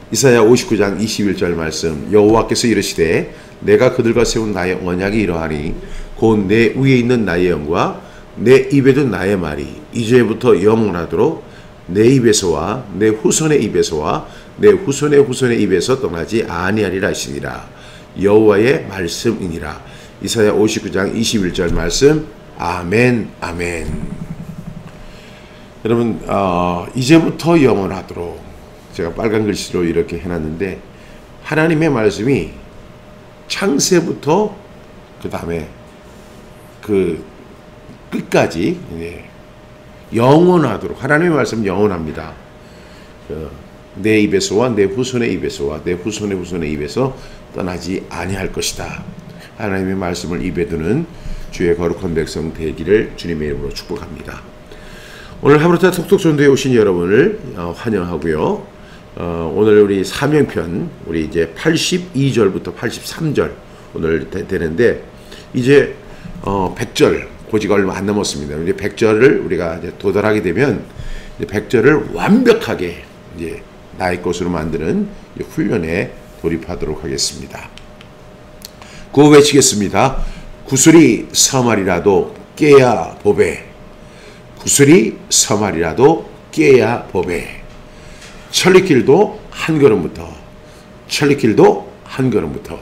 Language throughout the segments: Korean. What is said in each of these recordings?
이사야 59장 21절 말씀. 여호와께서 이르시되 내가 그들과 세운 나의 언약이 이러하니 곧 내 위에 있는 나의 영과 내 입에 둔 나의 말이 이제부터 영원하도록 내 입에서와 내 후손의 입에서와 내 후손의 후손의 입에서 떠나지 아니하리라 하시니라. 여호와의 말씀이니라. 이사야 59장 21절 말씀. 아멘 아멘. 여러분 이제부터 영원하도록 제가 빨간 글씨로 이렇게 해놨는데 하나님의 말씀이 창세부터 그 다음에 그 끝까지 영원하도록 하나님의 말씀 영원합니다. 내 입에서와 내 후손의 입에서와 내 후손의 후손의 입에서 떠나지 아니할 것이다. 하나님의 말씀을 입에 두는 주의 거룩한 백성 되기를 주님의 이름으로 축복합니다. 오늘 하루타 톡톡 전도에 오신 여러분을 환영하고요. 오늘 우리 사명편 우리 이제 82절부터 83절 오늘 되는데 이제 100절 고지가 얼마 안 남았습니다. 이제 100절을 우리가 이제 도달하게 되면 이제 100절을 완벽하게 이제 나의 것으로 만드는 훈련에 돌입하도록 하겠습니다. 구호 외치겠습니다. 구슬이 서말이라도 깨야 보배. 구슬이 서말이라도 깨야 보배. 천리길도 한 걸음부터. 천리길도 한 걸음부터.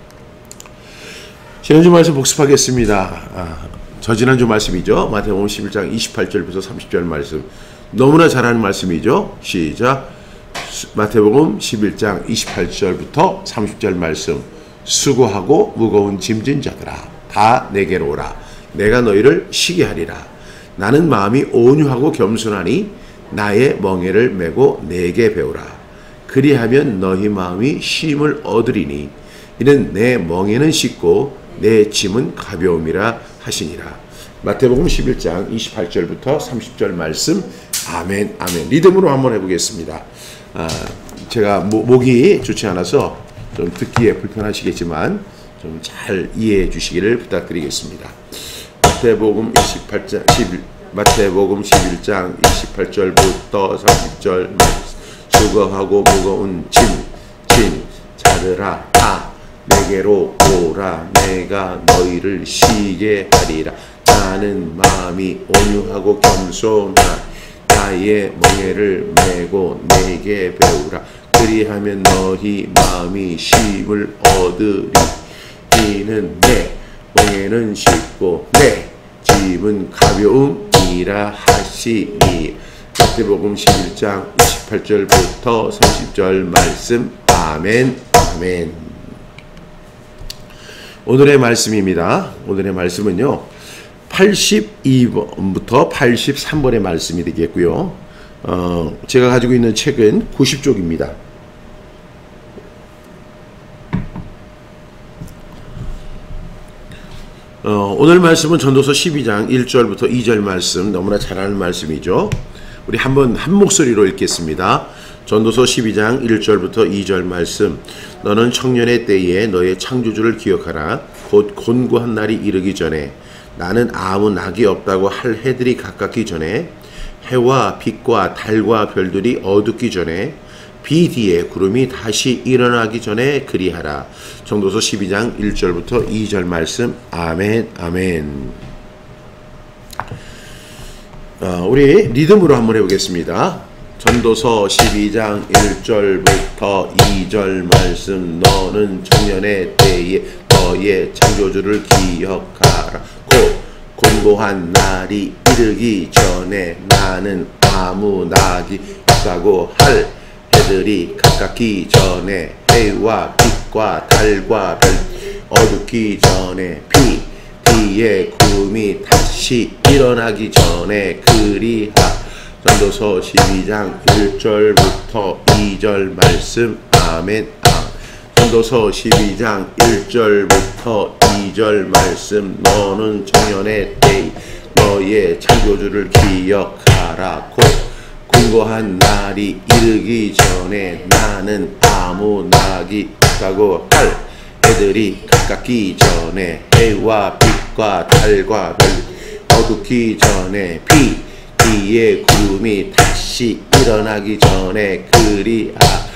지난주 말씀 복습하겠습니다. 저지난주 말씀이죠. 마태복음 11장 28절부터 30절 말씀. 너무나 잘하는 말씀이죠. 시작. 마태복음 11장 28절부터 30절 말씀. 수고하고 무거운 짐진 자들아 다 내게로 오라. 내가 너희를 쉬게 하리라. 나는 마음이 온유하고 겸손하니 나의 멍에를 메고 내게 배우라. 그리하면 너희 마음이 쉼을 얻으리니 이는 내 멍에는 쉽고 내 짐은 가벼움이라 하시니라. 마태복음 11장 28절부터 30절 말씀. 아멘 아멘. 리듬으로 한번 해보겠습니다. 제가 목이 좋지 않아서 좀 듣기에 불편하시겠지만 좀 잘 이해해 주시기를 부탁드리겠습니다. 마태복음 11장 28절부터 30절 수고하고 무거운 짐 자들아 다 내게로 오라. 내가 너희를 쉬게 하리라. 나는 마음이 온유하고 겸손한 나의 멍에를 메고 내게 배우라. 그리하면 너희 마음이 쉼을 얻으리. 이는 내 멍에는 쉽고 내 짐은 가벼움이라 하시니. 마태복음 11장 28절부터 30절 말씀. 아멘 아멘. 오늘의 말씀입니다. 오늘의 말씀은요 82번부터 83번의 말씀이 되겠고요. 제가 가지고 있는 책은 90쪽입니다. 오늘 말씀은 전도서 12장 1절부터 2절 말씀. 너무나 잘 아는 말씀이죠. 우리 한번 한 목소리로 읽겠습니다. 전도서 12장 1절부터 2절 말씀. 너는 청년의 때에 너의 창조주를 기억하라. 곧 곤고한 날이 이르기 전에 나는 아무 낙이 없다고 할 해들이 가깝기 전에 해와 빛과 달과 별들이 어둡기 전에 비 뒤에 구름이 다시 일어나기 전에 그리하라. 전도서 12장 1절부터 2절 말씀. 아멘 아멘. 우리 리듬으로 한번 해보겠습니다. 전도서 12장 1절부터 2절 말씀. 너는 청년의 때에 너의 창조주를 기억하라. 곧 곤고한 날이 이르기 전에 나는 아무 낙이 없다고 할 해들이 가깝기 전에 해와 빛과 달과 별 어둡기 전에 비 뒤에 구름이 다시 일어나기 전에 그리하. 전도서 12장 1절부터 2절 말씀. 아멘. 전도서 12장 1절부터 2절 말씀. 너는 청년의 때 너의 창조주를 기억하라. 곧 곤고한 날이 이르기 전에 나는 아무 낙이 없다고 할 해들이 가깝기 전에 해와 빛과 달과 별 어둡기 전에 비 뒤에 구름이 다시 일어나기 전에 그리하.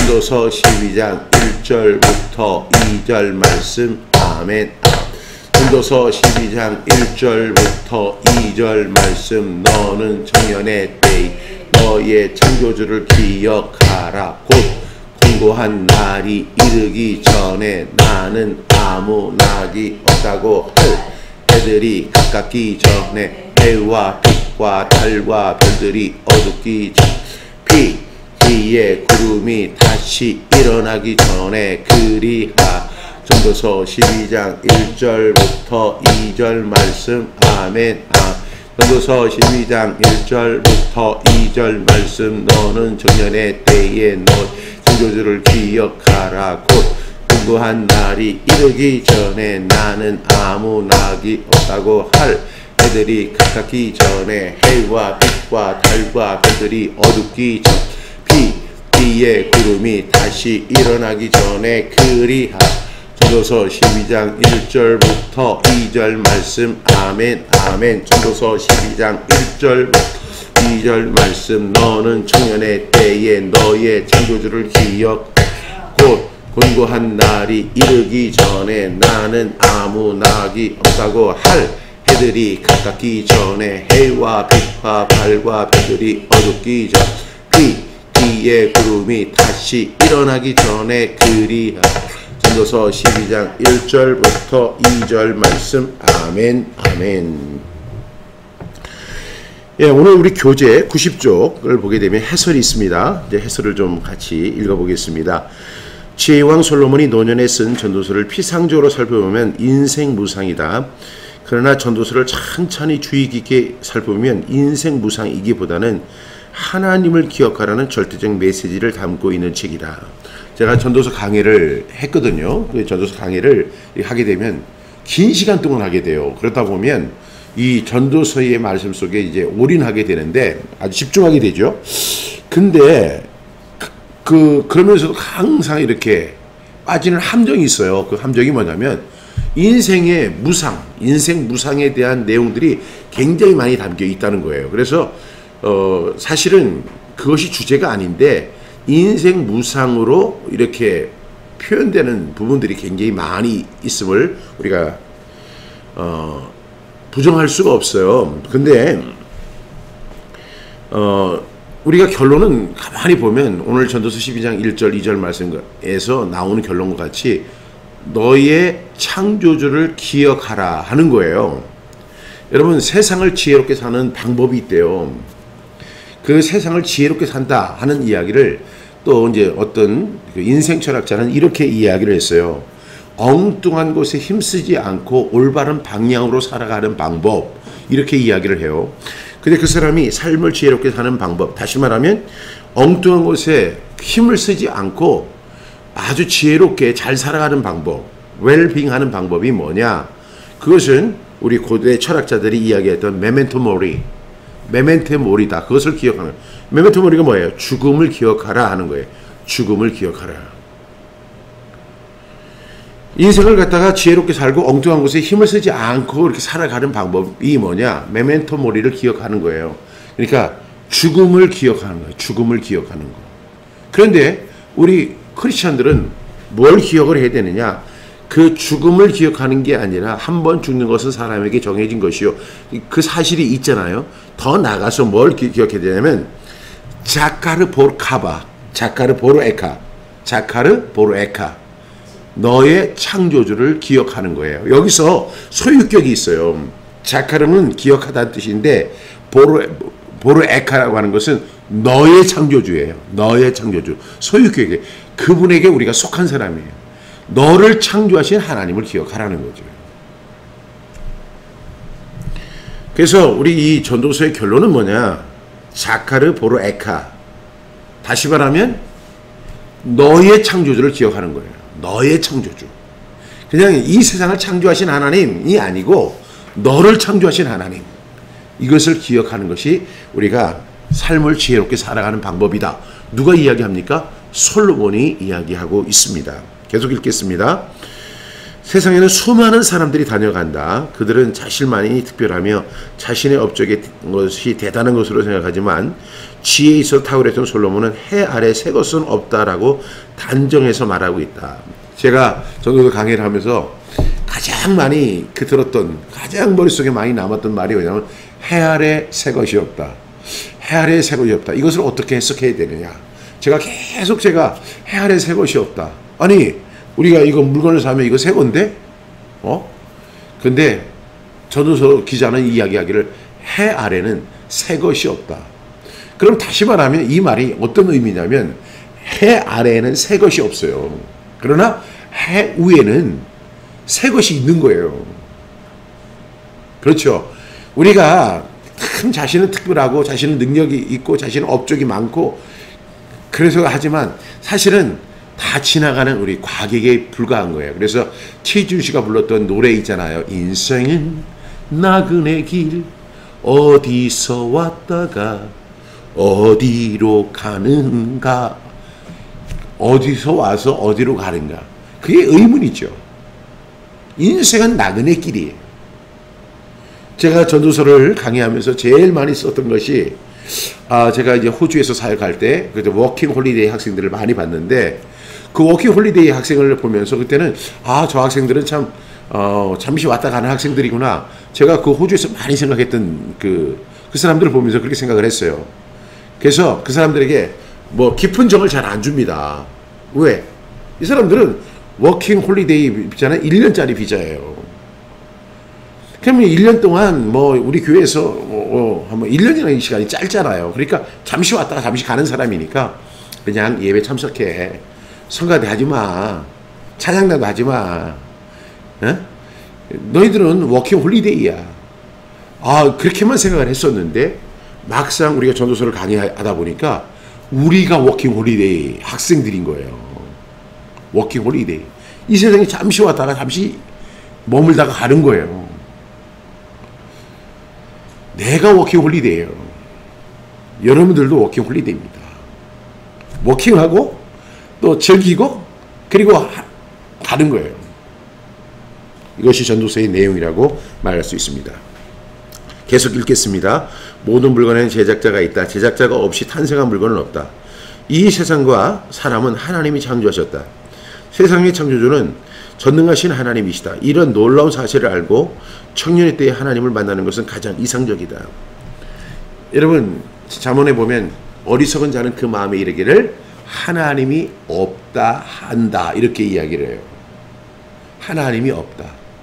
전도서 12장 1절부터 2절 말씀. 아멘. 전도서 12장 1절부터 2절 말씀. 너는 청년의 때에 너의 창조주를 기억하라. 곧 공고한 날이 이르기 전에 나는 아무 낙이 없다고 할 해들이 가깝기 전에 해와 빛과 달과 별들이 어둡기 전 비의 구름이 다시 일어나기 전에 그리하. 전도서 12장 1절부터 2절 말씀. 아멘. 전도서 12장 1절부터 2절 말씀. 너는 청년의 때에 너 창조주를 기억하라. 곧 공고한 날이 이르기 전에 나는 아무 낙이 없다고 할 해들이 가깝기 전에 해와 빛과 달과 별들이 어둡기 전 비의 구름이 다시 일어나기 전에 그리하. 전도서 12장 1절부터 2절 말씀. 아멘. 아멘. 전도서 12장 1절부터 2절 말씀. 너는 청년의 때에 너의 창조주를 기억 곧 곤고한 날이 이르기 전에 나는 아무 낙이 없다고 할 해들이 가깝기 전에 해와 빛과 달과 별들이 어둡기 전 비의 구름이 다시 일어나기 전에 그리하. 전도서 12장 1절부터 2절 말씀. 아멘. 아멘. 예, 오늘 우리 교재 90쪽을 보게 되면 해설이 있습니다. 이제 해설을 좀 같이 읽어보겠습니다. 지혜왕 솔로몬이 노년에 쓴 전도서를 피상적으로 살펴보면 인생 무상이다. 그러나 전도서를 천천히 주의 깊게 살펴보면 인생 무상이기보다는 하나님을 기억하라는 절대적 메시지를 담고 있는 책이다. 제가 전도서 강의를 했거든요. 그 전도서 강의를 하게 되면 긴 시간 동안 하게 돼요. 그러다 보면 이 전도서의 말씀 속에 이제 올인하게 되는데 아주 집중하게 되죠. 근데 그러면서도 항상 이렇게 빠지는 함정이 있어요. 그 함정이 뭐냐면 인생의 무상, 인생 무상에 대한 내용들이 굉장히 많이 담겨 있다는 거예요. 그래서 사실은 그것이 주제가 아닌데 인생 무상으로 이렇게 표현되는 부분들이 굉장히 많이 있음을 우리가 부정할 수가 없어요. 근데 우리가 결론은 가만히 보면 오늘 전도서 12장 1절 2절 말씀에서 나오는 결론과 같이 너의 창조주를 기억하라 하는 거예요. 여러분, 세상을 지혜롭게 사는 방법이 있대요. 그 세상을 지혜롭게 산다 하는 이야기를 또 이제 어떤 인생 철학자는 이렇게 이야기를 했어요. 엉뚱한 곳에 힘쓰지 않고 올바른 방향으로 살아가는 방법, 이렇게 이야기를 해요. 근데 그 사람이 삶을 지혜롭게 사는 방법, 다시 말하면 엉뚱한 곳에 힘을 쓰지 않고 아주 지혜롭게 잘 살아가는 방법, 웰빙 하는 방법이 뭐냐? 그것은 우리 고대 철학자들이 이야기했던 메멘토 모리, 메멘토 모리다. 그것을 기억하는. 메멘토 모리가 뭐예요? 죽음을 기억하라 하는 거예요. 죽음을 기억하라. 인생을 갖다가 지혜롭게 살고 엉뚱한 곳에 힘을 쓰지 않고 이렇게 살아가는 방법이 뭐냐? 메멘토 모리를 기억하는 거예요. 그러니까 죽음을 기억하는 거예요. 죽음을 기억하는 거. 그런데 우리 크리스천들은 뭘 기억을 해야 되느냐? 그 죽음을 기억하는 게 아니라 한 번 죽는 것은 사람에게 정해진 것이요. 그 사실이 있잖아요. 더 나가서 뭘 기억해야 되냐면 자카르 보르카바, 자카르 보르에카, 자카르 보르에카. 너의 창조주를 기억하는 거예요. 여기서 소유격이 있어요. 자카르는 기억하다는 뜻인데 보르에카라고 하는 것은 너의 창조주예요. 너의 창조주. 소유격이 그분에게 우리가 속한 사람이에요. 너를 창조하신 하나님을 기억하라는 거죠. 그래서 우리 이 전도서의 결론은 뭐냐? 자카르 보르에카. 다시 말하면 너의 창조주를 기억하는 거예요. 너의 창조주. 그냥 이 세상을 창조하신 하나님이 아니고 너를 창조하신 하나님. 이것을 기억하는 것이 우리가 삶을 지혜롭게 살아가는 방법이다. 누가 이야기합니까? 솔로몬이 이야기하고 있습니다. 계속 읽겠습니다. 세상에는 수많은 사람들이 다녀간다. 그들은 자신만이 특별하며 자신의 업적의 것이 대단한 것으로 생각하지만 지혜에 있어 탁월했던 솔로몬은 해 아래 새 것은 없다라고 단정해서 말하고 있다. 제가 전도서 강의를 하면서 가장 많이 들었던, 가장 머릿속에 많이 남았던 말이 뭐냐면 해 아래 새 것이 없다. 해 아래 새 것이 없다. 이것을 어떻게 해석해야 되느냐. 제가 해 아래 새 것이 없다. 아니 우리가 이거 물건을 사면 이거 새 건데? 근데 전도서 기자는 이야기하기를 해 아래는 새 것이 없다. 그럼 다시 말하면 이 말이 어떤 의미냐면 해 아래에는 새 것이 없어요. 그러나 해 위에는 새 것이 있는 거예요. 그렇죠. 우리가 참 자신은 특별하고 자신은 능력이 있고 자신은 업적이 많고 그래서 하지만 사실은 다 지나가는 우리 과객에 불과한 거예요. 그래서 최준 씨가 불렀던 노래 있잖아요. 인생은 나그네 길 어디서 왔다가 어디로 가는가. 어디서 와서 어디로 가는가. 그게 의문이죠. 인생은 나그네 길이에요. 제가 전도서를 강의하면서 제일 많이 썼던 것이 제가 이제 호주에서 사역할 때 워킹 홀리데이 학생들을 많이 봤는데 그 워킹 홀리데이 학생을 보면서 그때는 저 학생들은 참 잠시 왔다 가는 학생들이구나. 제가 그 호주에서 많이 생각했던 그 사람들을 보면서 그렇게 생각을 했어요. 그래서 그 사람들에게 뭐 깊은 정을 잘 안 줍니다. 왜? 이 사람들은 워킹 홀리데이 비자는 1년짜리 비자예요. 그러면 1년 동안 뭐 우리 교회에서 한번 1년이라는 시간이 짧잖아요. 그러니까 잠시 왔다가 잠시 가는 사람이니까 그냥 예배 참석해. 성가대 하지 마. 찬양단도 하지 마. 너희들은 워킹 홀리데이야. 그렇게만 생각을 했었는데 막상 우리가 전도서를 강의하다 보니까 우리가 워킹 홀리데이 학생들인 거예요. 워킹 홀리데이. 이 세상에 잠시 왔다가 잠시 머물다가 가는 거예요. 내가 워킹 홀리데이예요. 여러분들도 워킹 홀리데이입니다. 워킹하고 또 즐기고 그리고 가는 거예요. 이것이 전도서의 내용이라고 말할 수 있습니다. 계속 읽겠습니다. 모든 물건에는 제작자가 있다. 제작자가 없이 탄생한 물건은 없다. 이 세상과 사람은 하나님이 창조하셨다. 세상의 창조주는 전능하신 하나님이시다. 이런 놀라운 사실을 알고 청년의 때에 하나님을 만나는 것은 가장 이상적이다. 여러분 잠언에 보면 어리석은 자는 그 마음에 이르기를 하나님이 없다 한다 이렇게 이야기를 해요. 하나님이 없다.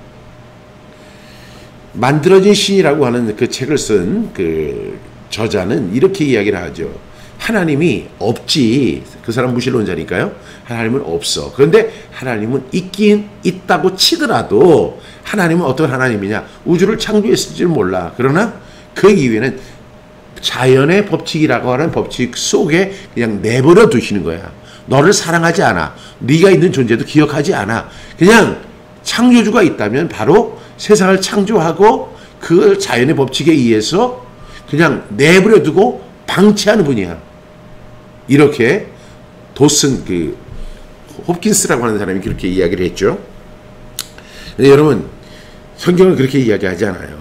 만들어진 신이라고 하는 그 책을 쓴 그 저자는 이렇게 이야기를 하죠. 하나님이 없지. 그 사람 무신론자니까요. 하나님은 없어. 그런데 하나님은 있긴 있다고 치더라도 하나님은 어떤 하나님이냐. 우주를 창조했을 줄 몰라. 그러나 그 이후에는 자연의 법칙이라고 하는 법칙 속에 그냥 내버려 두시는 거야. 너를 사랑하지 않아. 네가 있는 존재도 기억하지 않아. 그냥 창조주가 있다면 바로 세상을 창조하고 그 자연의 법칙에 의해서 그냥 내버려 두고 방치하는 분이야. 이렇게 도슨 홉킨스라고 하는 사람이 그렇게 이야기를 했죠. 근데 여러분 성경은 그렇게 이야기하지 않아요.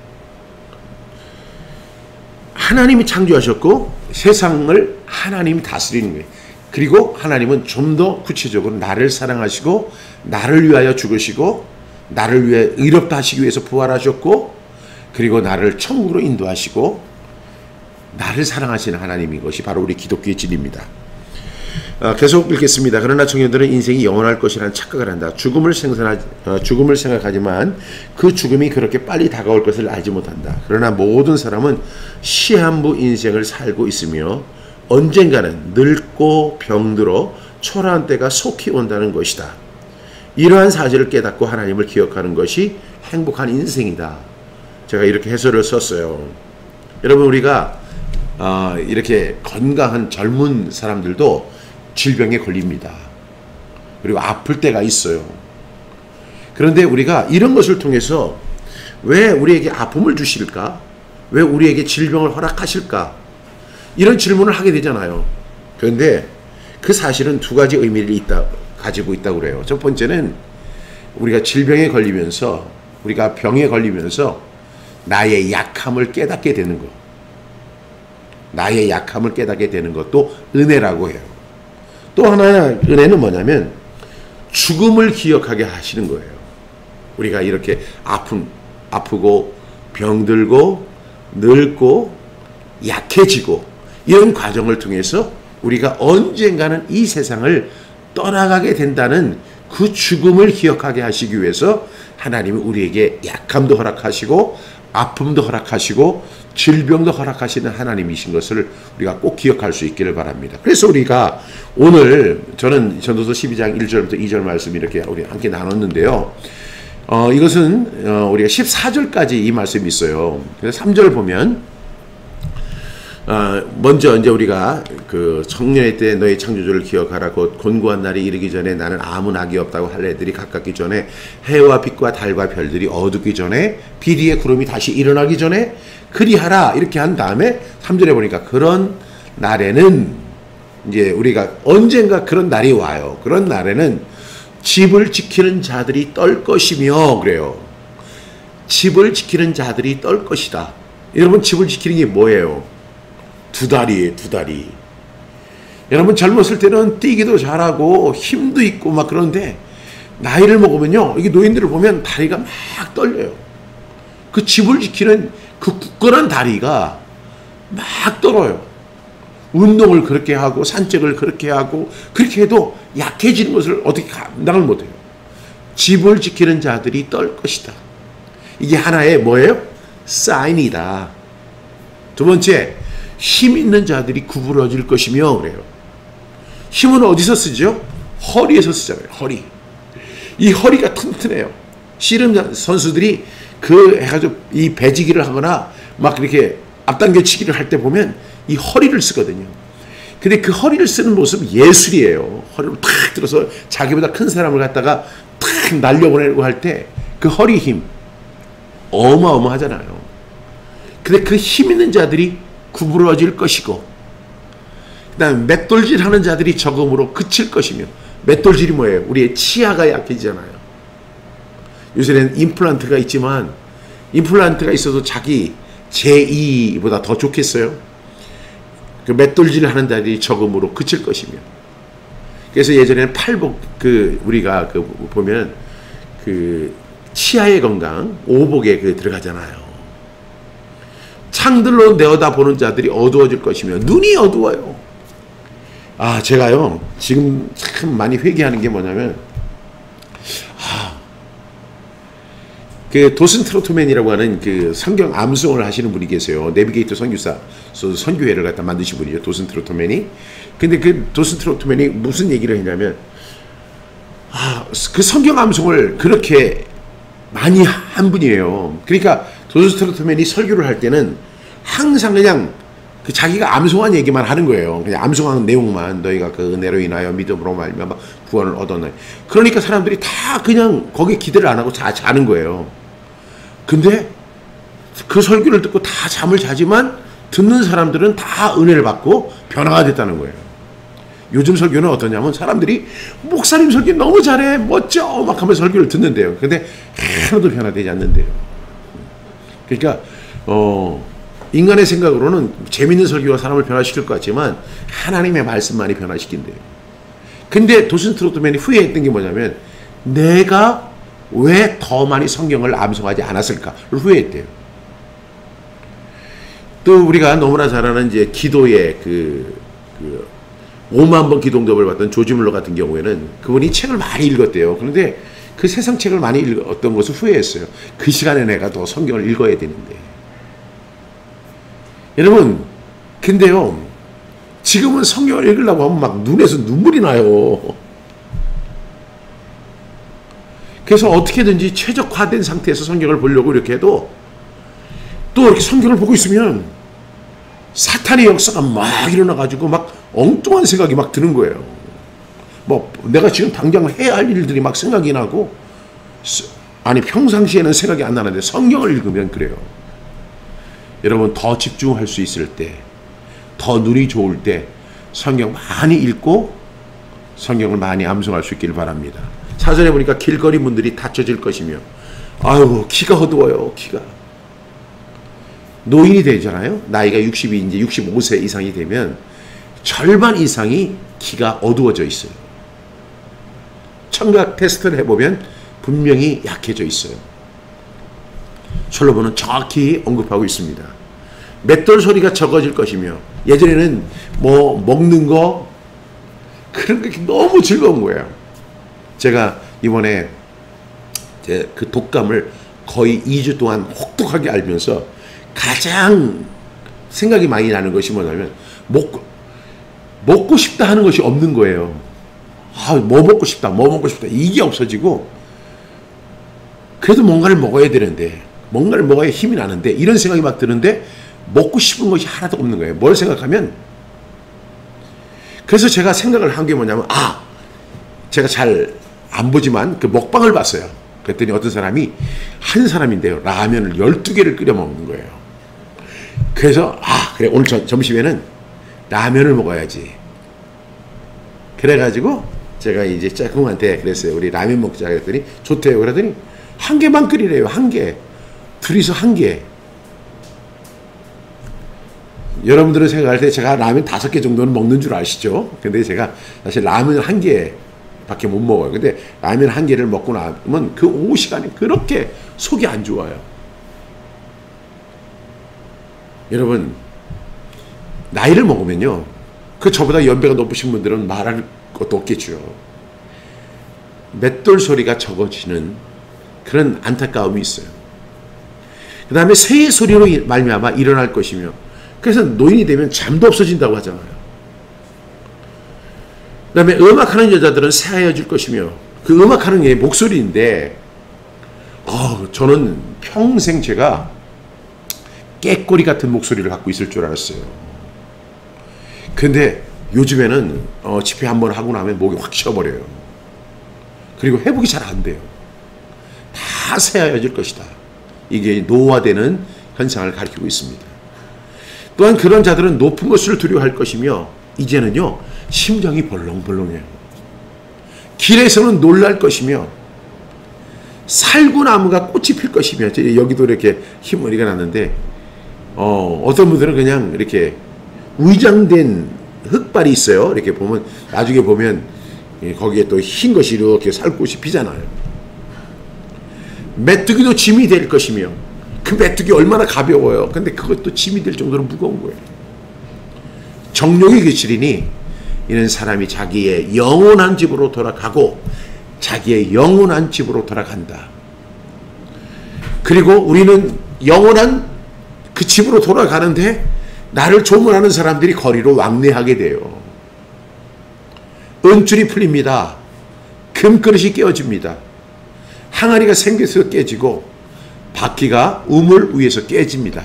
하나님이 창조하셨고 세상을 하나님이 다스리는 거예요. 그리고 하나님은 좀 더 구체적으로 나를 사랑하시고 나를 위하여 죽으시고 나를 위해 의롭다 하시기 위해서 부활하셨고 그리고 나를 천국으로 인도하시고 나를 사랑하시는 하나님인 것이 바로 우리 기독교의 진리입니다. 계속 읽겠습니다. 그러나 청년들은 인생이 영원할 것이라는 착각을 한다. 죽음을 생각하지만 그 죽음이 그렇게 빨리 다가올 것을 알지 못한다. 그러나 모든 사람은 시한부 인생을 살고 있으며 언젠가는 늙고 병들어 초라한 때가 속히 온다는 것이다. 이러한 사실을 깨닫고 하나님을 기억하는 것이 행복한 인생이다. 제가 이렇게 해설을 썼어요. 여러분 우리가 이렇게 건강한 젊은 사람들도 질병에 걸립니다. 그리고 아플 때가 있어요. 그런데 우리가 이런 것을 통해서 왜 우리에게 아픔을 주실까? 왜 우리에게 질병을 허락하실까? 이런 질문을 하게 되잖아요. 그런데 그 사실은 두 가지 의미를 가지고 있다고 그래요. 첫 번째는 우리가 질병에 걸리면서, 우리가 병에 걸리면서 나의 약함을 깨닫게 되는 것, 나의 약함을 깨닫게 되는 것도 은혜라고 해요. 또 하나의 은혜는 뭐냐면 죽음을 기억하게 하시는 거예요. 우리가 이렇게 아프고 병들고 늙고 약해지고 이런 과정을 통해서 우리가 언젠가는 이 세상을 떠나가게 된다는 그 죽음을 기억하게 하시기 위해서 하나님은 우리에게 약함도 허락하시고 아픔도 허락하시고 질병도 허락하시는 하나님이신 것을 우리가 꼭 기억할 수 있기를 바랍니다. 그래서 우리가 오늘 저는 전도서 12장 1절부터 2절 말씀 이렇게 우리 함께 나눴는데요. 이것은 우리가 14절까지 이 말씀이 있어요. 그래서 3절 보면 먼저 이제 우리가 그 청년의 때 너희 창조주를 기억하라. 곧 곤고한 날이 이르기 전에 나는 아무 낙이 없다고 할 애들이 가깝기 전에 해와 빛과 달과 별들이 어둡기 전에 비 뒤에 구름이 다시 일어나기 전에 그리하라. 이렇게 한 다음에 3절에 보니까 그런 날에는 이제 우리가 언젠가 그런 날이 와요. 그런 날에는 집을 지키는 자들이 떨 것이며 그래요. 집을 지키는 자들이 떨 것이다. 여러분 집을 지키는 게 뭐예요? 두 다리예요, 두 다리. 여러분 젊었을 때는 뛰기도 잘하고 힘도 있고 막 그런데 나이를 먹으면요, 이게 노인들을 보면 다리가 막 떨려요. 그 집을 지키는 그 굳건한 다리가 막 떨어요. 운동을 그렇게 하고 산책을 그렇게 하고 그렇게 해도 약해지는 것을 어떻게 감당을 못해요. 집을 지키는 자들이 떨 것이다. 이게 하나의 뭐예요? 사인이다. 두 번째, 힘 있는 자들이 구부러질 것이며 그래요. 힘은 어디서 쓰죠? 허리에서 쓰잖아요. 허리. 이 허리가 튼튼해요. 씨름 선수들이 그 해가지고 이 배지기를 하거나 막 이렇게 앞당겨치기를 할 때 보면 이 허리를 쓰거든요. 근데 그 허리를 쓰는 모습 예술이에요. 허리를 탁 들어서 자기보다 큰 사람을 갖다가 탁 날려보내려고 할 때 그 허리 힘 어마어마하잖아요. 근데 그 힘 있는 자들이 구부러질 것이고, 그 다음에 맷돌질 하는 자들이 적음으로 그칠 것이며, 맷돌질이 뭐예요? 우리의 치아가 약해지잖아요. 요새는 임플란트가 있지만 임플란트가 있어도 자기 제2보다 더 좋겠어요? 그 맷돌질을 하는 자들이 적음으로 그칠 것이며. 그래서 예전에는 팔복, 우리가 보면 치아의 건강, 오복에 들어가잖아요. 창들로 내어다 보는 자들이 어두워질 것이며, 눈이 어두워요. 제가요, 지금 참 많이 회개하는 게 뭐냐면, 도슨 트로트맨이라고 하는 성경 암송을 하시는 분이 계세요. 내비게이터 선교사, 선교회를 갖다 만드신 분이죠. 도슨 트로트맨이. 근데 그 도슨 트로트맨이 무슨 얘기를 했냐면, 그 성경 암송을 그렇게 많이 한 분이에요. 그러니까 도슨 트로트맨이 설교를 할 때는 항상 그냥 자기가 암송한 얘기만 하는 거예요. 그냥 암송하는 내용만, 너희가 그 은혜로 인하여 믿음으로 말미암아 구원을 얻었네. 그러니까 사람들이 다 그냥 거기에 기대를 안 하고 다 자는 거예요. 근데 그 설교를 듣고 다 잠을 자지만 듣는 사람들은 다 은혜를 받고 변화가 됐다는 거예요. 요즘 설교는 어떠냐면 사람들이 목사님 설교 너무 잘해, 멋져 막 하면서 설교를 듣는데요. 근데 하나도 변화되지 않는데요. 그러니까 인간의 생각으로는 재밌는 설교가 사람을 변화시킬 것 같지만 하나님의 말씀만이 변화시킨대요. 근데 도슨 트로트맨이 후회했던 게 뭐냐면, 내가 왜 더 많이 성경을 암송하지 않았을까를 후회했대요. 또 우리가 너무나 잘 아는 이제 기도의 5만 번 기도응답을 받던 조지 물러 같은 경우에는 그분이 책을 많이 읽었대요. 그런데 그 세상 책을 많이 읽었던 것을 후회했어요. 그 시간에 내가 더 성경을 읽어야 되는데. 여러분, 근데요, 지금은 성경을 읽으려고 하면 막 눈에서 눈물이 나요. 그래서 어떻게든지 최적화된 상태에서 성경을 보려고 이렇게 해도 또 이렇게 성경을 보고 있으면 사탄의 역사가 막 일어나가지고 막 엉뚱한 생각이 막 드는 거예요. 뭐 내가 지금 당장 해야 할 일들이 막 생각이 나고, 평상시에는 생각이 안 나는데 성경을 읽으면 그래요. 여러분, 더 집중할 수 있을 때, 더 눈이 좋을 때 성경 많이 읽고 성경을 많이 암송할 수 있기를 바랍니다. 사전에 보니까 길거리 문들이 닫혀질 것이며, 아유, 키가 어두워요, 키가. 노인이 되잖아요. 나이가 60이 이제 65세 이상이 되면 절반 이상이 키가 어두워져 있어요. 청각 테스트를 해보면 분명히 약해져 있어요. 솔로몬은 정확히 언급하고 있습니다. 맷돌 소리가 적어질 것이며, 예전에는 뭐 먹는 거 그런 게 너무 즐거운 거예요. 제가 이번에 그 독감을 거의 2주 동안 혹독하게 앓면서 가장 생각이 많이 나는 것이 뭐냐면 먹고 싶다 하는 것이 없는 거예요. 아, 뭐 먹고 싶다, 뭐 먹고 싶다, 이게 없어지고, 그래도 뭔가를 먹어야 되는데, 뭔가를 먹어야 힘이 나는데, 이런 생각이 막 드는데 먹고 싶은 것이 하나도 없는 거예요. 뭘 생각하면, 그래서 제가 생각을 한 게 뭐냐면, 제가 잘 안 보지만 그 먹방을 봤어요. 그랬더니 어떤 사람이, 한 사람인데요, 라면을 12개를 끓여 먹는 거예요. 그래서 그래, 오늘 점심에는 라면을 먹어야지. 그래가지고 제가 이제 짝꿍한테 그랬어요. 우리 라면 먹자 그랬더니 좋대요. 그러더니 한 개만 끓이래요. 한 개. 둘이서 한 개. 여러분들은 생각할 때 제가 라면 5개 정도는 먹는 줄 아시죠? 근데 제가 사실 라면 한 개밖에 못 먹어요. 근데 라면 한 개를 먹고 나면 그 오후 시간에 그렇게 속이 안 좋아요. 여러분, 나이를 먹으면요, 그 저보다 연배가 높으신 분들은 말할 것도 없겠죠. 맷돌 소리가 적어지는 그런 안타까움이 있어요. 그 다음에 새의 소리로 말미암아 일어날 것이며, 그래서 노인이 되면 잠도 없어진다고 하잖아요. 그 다음에 음악하는 여자들은 새하여질 것이며, 그 음악하는 게 목소리인데, 저는 평생 제가 깨꼬리 같은 목소리를 갖고 있을 줄 알았어요. 근데 요즘에는 집회 한번 하고 나면 목이 확 쉬어버려요. 그리고 회복이 잘 안 돼요. 다 새하여질 것이다. 이게 노화되는 현상을 가리키고 있습니다. 또한 그런 자들은 높은 것을 두려워할 것이며, 이제는요, 심장이 벌렁벌렁해요. 길에서는 놀랄 것이며, 살구나무가 꽃이 필 것이며, 여기도 이렇게 흰머리가 났는데, 어떤 분들은 그냥 이렇게 위장된 흑발이 있어요. 이렇게 보면, 나중에 보면 거기에 또 흰 것이 이렇게 살꽃이 피잖아요. 메뚜기도 짐이 될 것이며, 그 메뚜기 얼마나 가벼워요. 근데 그것도 짐이 될 정도로 무거운 거예요. 정욕의 규칙이니 이는 사람이 자기의 영원한 집으로 돌아가고 자기의 영원한 집으로 돌아간다. 그리고 우리는 영원한 그 집으로 돌아가는데 나를 조문하는 사람들이 거리로 왕래하게 돼요. 은줄이 풀립니다. 금그릇이 깨어집니다. 항아리가 생겨서 깨지고 바퀴가 우물 위에서 깨집니다.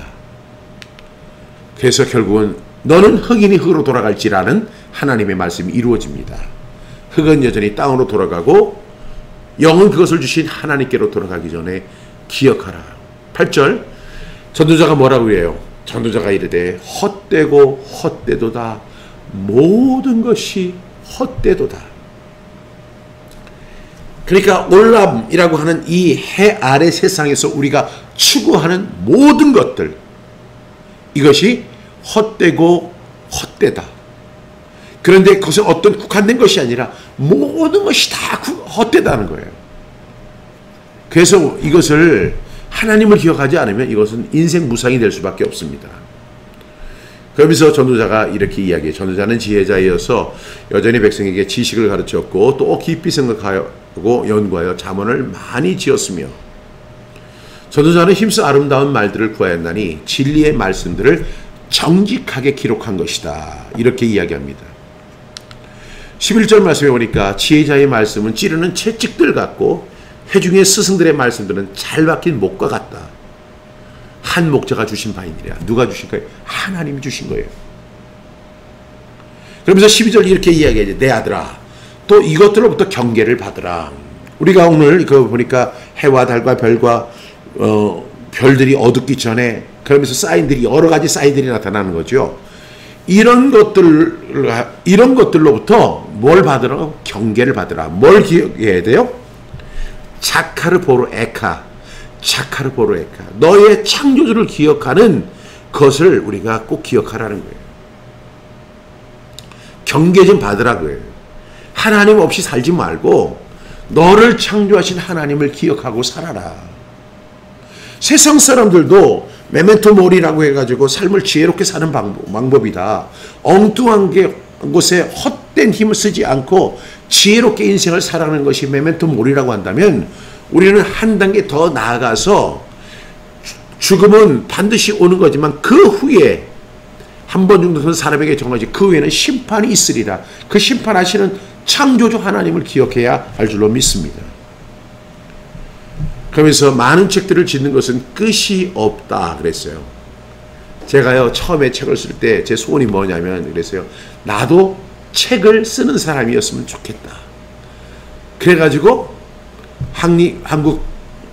그래서 결국은 너는 흙이니 흙으로 돌아갈지라는 하나님의 말씀이 이루어집니다. 흙은 여전히 땅으로 돌아가고 영은 그것을 주신 하나님께로 돌아가기 전에 기억하라. 8절 전도자가 뭐라고 해요? 전도자가 이르되 헛되고 헛되도다. 모든 것이 헛되도다. 그러니까 올람이라고 하는 이 해 아래 세상에서 우리가 추구하는 모든 것들, 이것이 헛되고 헛되다. 그런데 그것은 어떤 국한된 것이 아니라 모든 것이 다 헛되다는 거예요. 그래서 이것을 하나님을 기억하지 않으면 이것은 인생 무상이 될 수밖에 없습니다. 그러면서 전도자가 이렇게 이야기해요. 전도자는 지혜자이어서 여전히 백성에게 지식을 가르쳤고 또 깊이 생각하고 연구하여 잠언을 많이 지었으며, 전도자는 힘써 아름다운 말들을 구하였나니 진리의 말씀들을 정직하게 기록한 것이다. 이렇게 이야기합니다. 11절 말씀에 보니까 지혜자의 말씀은 찌르는 채찍들 같고 회중의 스승들의 말씀들은 잘 박힌 목과 같다. 한 목자가 주신 바이니라. 누가 주신 거예요? 하나님이 주신 거예요. 그러면서 12절 이렇게 이야기해요. 내 아들아, 또 이것들로부터 경계를 받으라. 우리가 오늘 그 보니까 해와 달과 별과 별들이 어둡기 전에, 그러면서 사인들이 여러 가지 사인들이 나타나는 거죠. 이런 것들로부터 뭘 받으라? 경계를 받으라. 뭘 기억해야 돼요? 자카르보로 에카, 자카르보로 에카. 너의 창조주를 기억하는 것을 우리가 꼭 기억하라는 거예요. 경계 좀 받으라고요. 하나님 없이 살지 말고 너를 창조하신 하나님을 기억하고 살아라. 세상 사람들도 메멘토 모리라고 해가지고 삶을 지혜롭게 사는 방법이다. 엉뚱한 곳에 헛된 힘을 쓰지 않고 지혜롭게 인생을 살아가는 것이 메멘토 모리라고 한다면 우리는 한 단계 더 나아가서 죽음은 반드시 오는 거지만 그 후에 한 번 정도는 사람에게 정하지 그 후에는 심판이 있으리라. 그 심판하시는 창조주 하나님을 기억해야 할 줄로 믿습니다. 그러면서 많은 책들을 짓는 것은 끝이 없다 그랬어요. 제가요 처음에 책을 쓸 때 제 소원이 뭐냐면 그랬어요. 나도 책을 쓰는 사람이었으면 좋겠다. 그래가지고 한국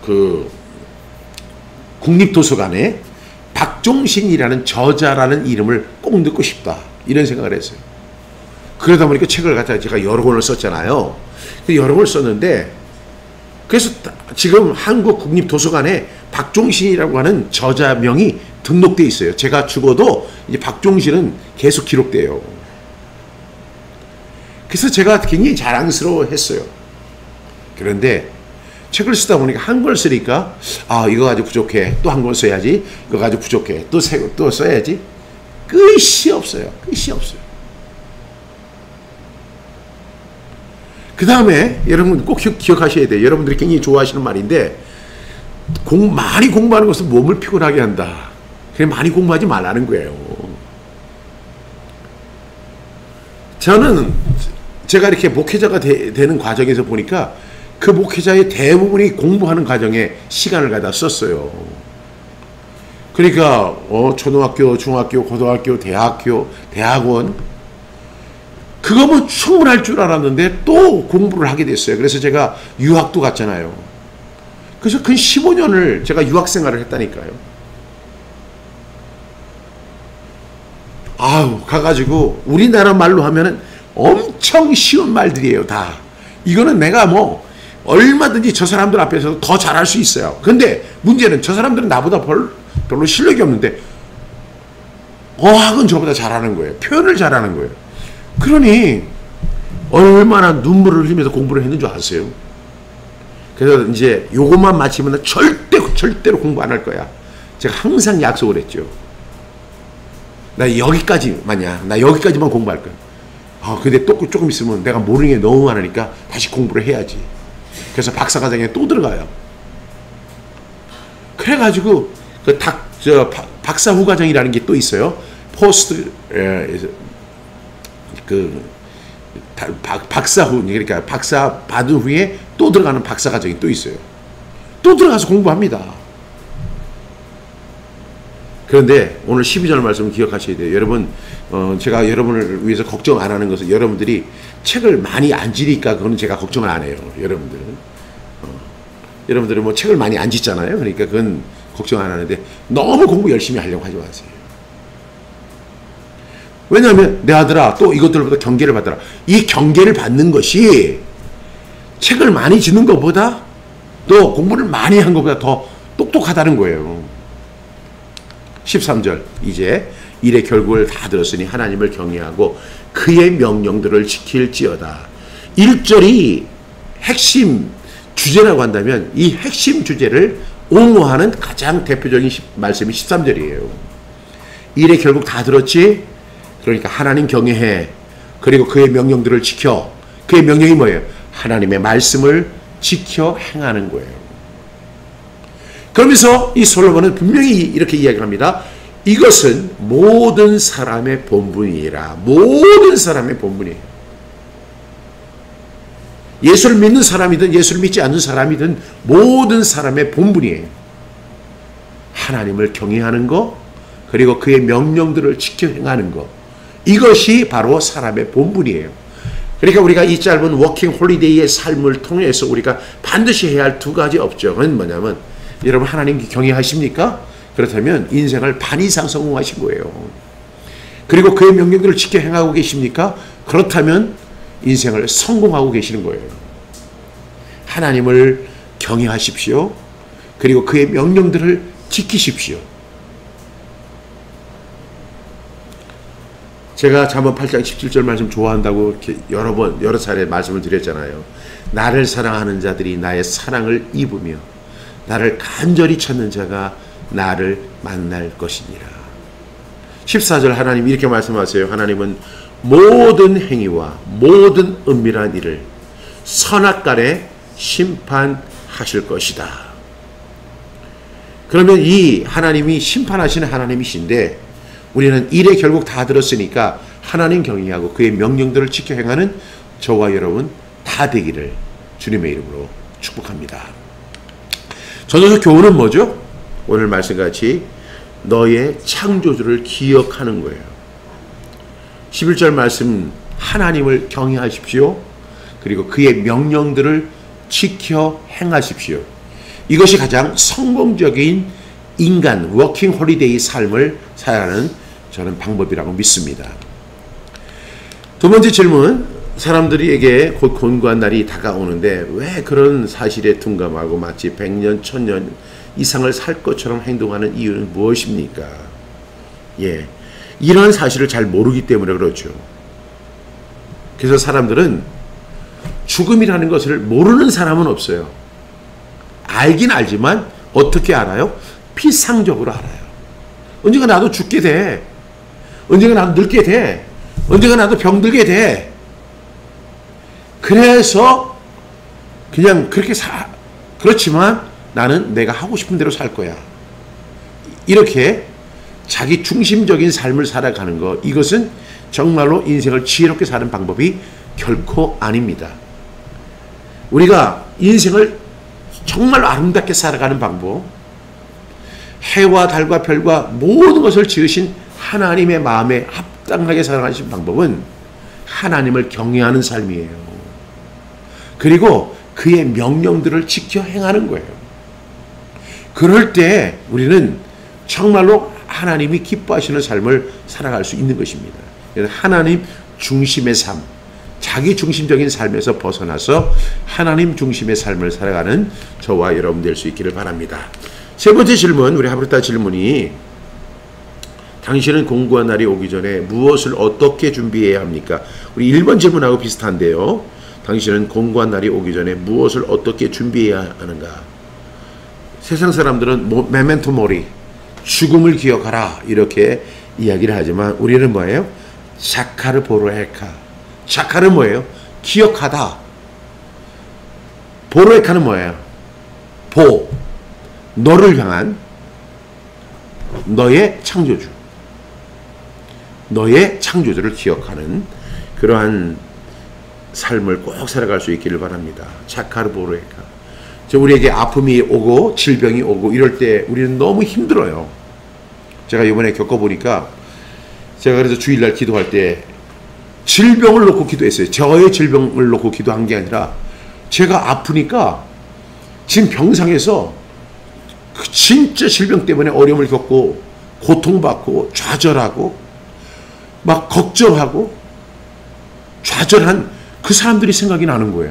국립도서관에 박종신이라는 저자라는 이름을 꼭 넣고 싶다. 이런 생각을 했어요. 그러다 보니까 책을 갖다가 제가 여러 권을 썼잖아요. 여러 권을 썼는데 그래서 지금 한국 국립도서관에 박종신이라고 하는 저자명이 등록돼 있어요. 제가 죽어도 이제 박종신은 계속 기록돼요. 그래서 제가 굉장히 자랑스러워했어요. 그런데 책을 쓰다 보니까 한 권 쓰니까 이거 가지고 부족해. 또 한 권 써야지. 이거 가지고 부족해. 또 써야지. 끝이 없어요. 끝이 없어요. 그 다음에 여러분 꼭 기억하셔야 돼요. 여러분들이 굉장히 좋아하시는 말인데 많이 공부하는 것은 몸을 피곤하게 한다. 그냥 많이 공부하지 말라는 거예요. 저는 제가 이렇게 목회자가 되는 과정에서 보니까 그 목회자의 대부분이 공부하는 과정에 시간을 갖다 썼어요. 그러니까 초등학교, 중학교, 고등학교, 대학원 그거면 충분할 줄 알았는데 또 공부를 하게 됐어요. 그래서 제가 유학도 갔잖아요. 그래서 근 15년을 제가 유학 생활을 했다니까요. 가가지고 우리나라 말로 하면은 엄청 쉬운 말들이에요, 다. 이거는 내가 얼마든지 저 사람들 앞에서 더 잘할 수 있어요. 근데 문제는 저 사람들은 나보다 별로 실력이 없는데 어학은 저보다 잘하는 거예요. 표현을 잘하는 거예요. 그러니 얼마나 눈물을 흘리면서 공부를 했는 줄 아세요? 그래서 이제 요것만 마치면 절대로 공부 안 할 거야. 제가 항상 약속을 했죠. 나 여기까지만 공부할 거야. 근데 또 조금 있으면 내가 모르는 게 너무 많으니까 다시 공부를 해야지. 그래서 박사과정에 또 들어가요. 그래가지고 박사 후과정이라는 게 또 있어요. 박사 후, 그러니까 박사 받은 후에 또 들어가는 박사 과정이 또 있어요. 또 들어가서 공부합니다. 그런데 오늘 12절 말씀 기억하셔야 돼요. 여러분, 제가 여러분을 위해서 걱정 안 하는 것은 여러분들이 책을 많이 안 지니까 그거는 제가 걱정을 안 해요. 여러분들은 책을 많이 안 짓잖아요. 그러니까 그건 걱정 안 하는데 너무 공부 열심히 하려고 하지 마세요. 왜냐하면 내 아들아 또 이것들보다 경계를 받아라. 이 경계를 받는 것이 책을 많이 짓는 것보다 또 공부를 많이 한 것보다 더 똑똑하다는 거예요. 13절 이제 일의 결국을 다 들었으니 하나님을 경외하고 그의 명령들을 지킬지어다. 1절이 핵심 주제라고 한다면 이 핵심 주제를 옹호하는 가장 대표적인 말씀이 13절이에요. 일의 결국 다 들었지? 그러니까 하나님 경외해. 그리고 그의 명령들을 지켜. 그의 명령이 뭐예요? 하나님의 말씀을 지켜 행하는 거예요. 그러면서 이 솔로몬은 분명히 이렇게 이야기를 합니다. 이것은 모든 사람의 본분이라. 모든 사람의 본분이에요. 예수를 믿는 사람이든 예수를 믿지 않는 사람이든 모든 사람의 본분이에요. 하나님을 경외하는 것, 그리고 그의 명령들을 지켜 행하는 것. 이것이 바로 사람의 본분이에요. 그러니까 우리가 이 짧은 워킹 홀리데이의 삶을 통해서 우리가 반드시 해야 할 두 가지 업적은 뭐냐면, 여러분 하나님 경외하십니까? 그렇다면 인생을 반 이상 성공하신 거예요. 그리고 그의 명령들을 지켜 행하고 계십니까? 그렇다면 인생을 성공하고 계시는 거예요. 하나님을 경외하십시오. 그리고 그의 명령들을 지키십시오. 제가 잠언 8장 17절 말씀 좋아한다고 이렇게 여러 차례 말씀을 드렸잖아요. 나를 사랑하는 자들이 나의 사랑을 입으며 나를 간절히 찾는 자가 나를 만날 것이니라. 14절 하나님 이렇게 말씀하세요. 하나님은 모든 행위와 모든 은밀한 일을 선악간에 심판하실 것이다. 그러면 이 하나님이 심판하시는 하나님이신데 우리는 일에 결국 다 들었으니까 하나님 경외하고 그의 명령들을 지켜 행하는 저와 여러분 다 되기를 주님의 이름으로 축복합니다. 전도서 교훈은 뭐죠? 오늘 말씀같이 너의 창조주를 기억하는 거예요. 11절 말씀 하나님을 경외하십시오. 그리고 그의 명령들을 지켜 행하십시오. 이것이 가장 성공적인 인간 워킹 홀리데이 삶을 살아가는 저는 방법이라고 믿습니다. 두 번째 질문, 사람들에게 곧 곤고한 날이 다가오는데 왜 그런 사실에 둔감하고 마치 100년, 1000년 이상을 살 것처럼 행동하는 이유는 무엇입니까? 이런 사실을 잘 모르기 때문에 그렇죠. 그래서 사람들은 죽음이라는 것을 모르는 사람은 없어요. 알긴 알지만 어떻게 알아요? 피상적으로 알아요. 언젠가 나도 죽게 돼. 언젠가 나도 늙게 돼. 언젠가 나도 병들게 돼. 그래서 그냥 그렇게 그렇지만 나는 내가 하고 싶은 대로 살 거야. 이렇게 자기 중심적인 삶을 살아가는 것, 이것은 정말로 인생을 지혜롭게 사는 방법이 결코 아닙니다. 우리가 인생을 정말로 아름답게 살아가는 방법, 해와 달과 별과 모든 것을 지으신 하나님의 마음에 합당하게 살아가신 방법은 하나님을 경외하는 삶이에요. 그리고 그의 명령들을 지켜 행하는 거예요. 그럴 때 우리는 정말로 하나님이 기뻐하시는 삶을 살아갈 수 있는 것입니다. 하나님 중심의 삶, 자기 중심적인 삶에서 벗어나서 하나님 중심의 삶을 살아가는 저와 여러분 될 수 있기를 바랍니다. 세 번째 질문, 우리 하브르타 질문이 당신은 공고한 날이 오기 전에 무엇을 어떻게 준비해야 합니까? 우리 1번 질문하고 비슷한데요. 당신은 공고한 날이 오기 전에 무엇을 어떻게 준비해야 하는가? 세상 사람들은 메멘토 모리, 죽음을 기억하라 이렇게 이야기를 하지만 우리는 뭐예요? 자카르 보로에카. 자카르는 뭐예요? 기억하다. 보로에카는 뭐예요? 너를 향한 너의 창조주, 너의 창조주를 기억하는 그러한 삶을 꼭 살아갈 수 있기를 바랍니다. 자카르 보로에카. 우리에게 아픔이 오고 질병이 오고 이럴 때 우리는 너무 힘들어요. 제가 이번에 겪어보니까 제가 그래서 주일날 기도할 때 질병을 놓고 기도했어요. 저의 질병을 놓고 기도한 게 아니라 제가 아프니까 지금 병상에서 진짜 질병 때문에 어려움을 겪고 고통받고 좌절하고 막 걱정하고 좌절한 그 사람들이 생각이 나는 거예요.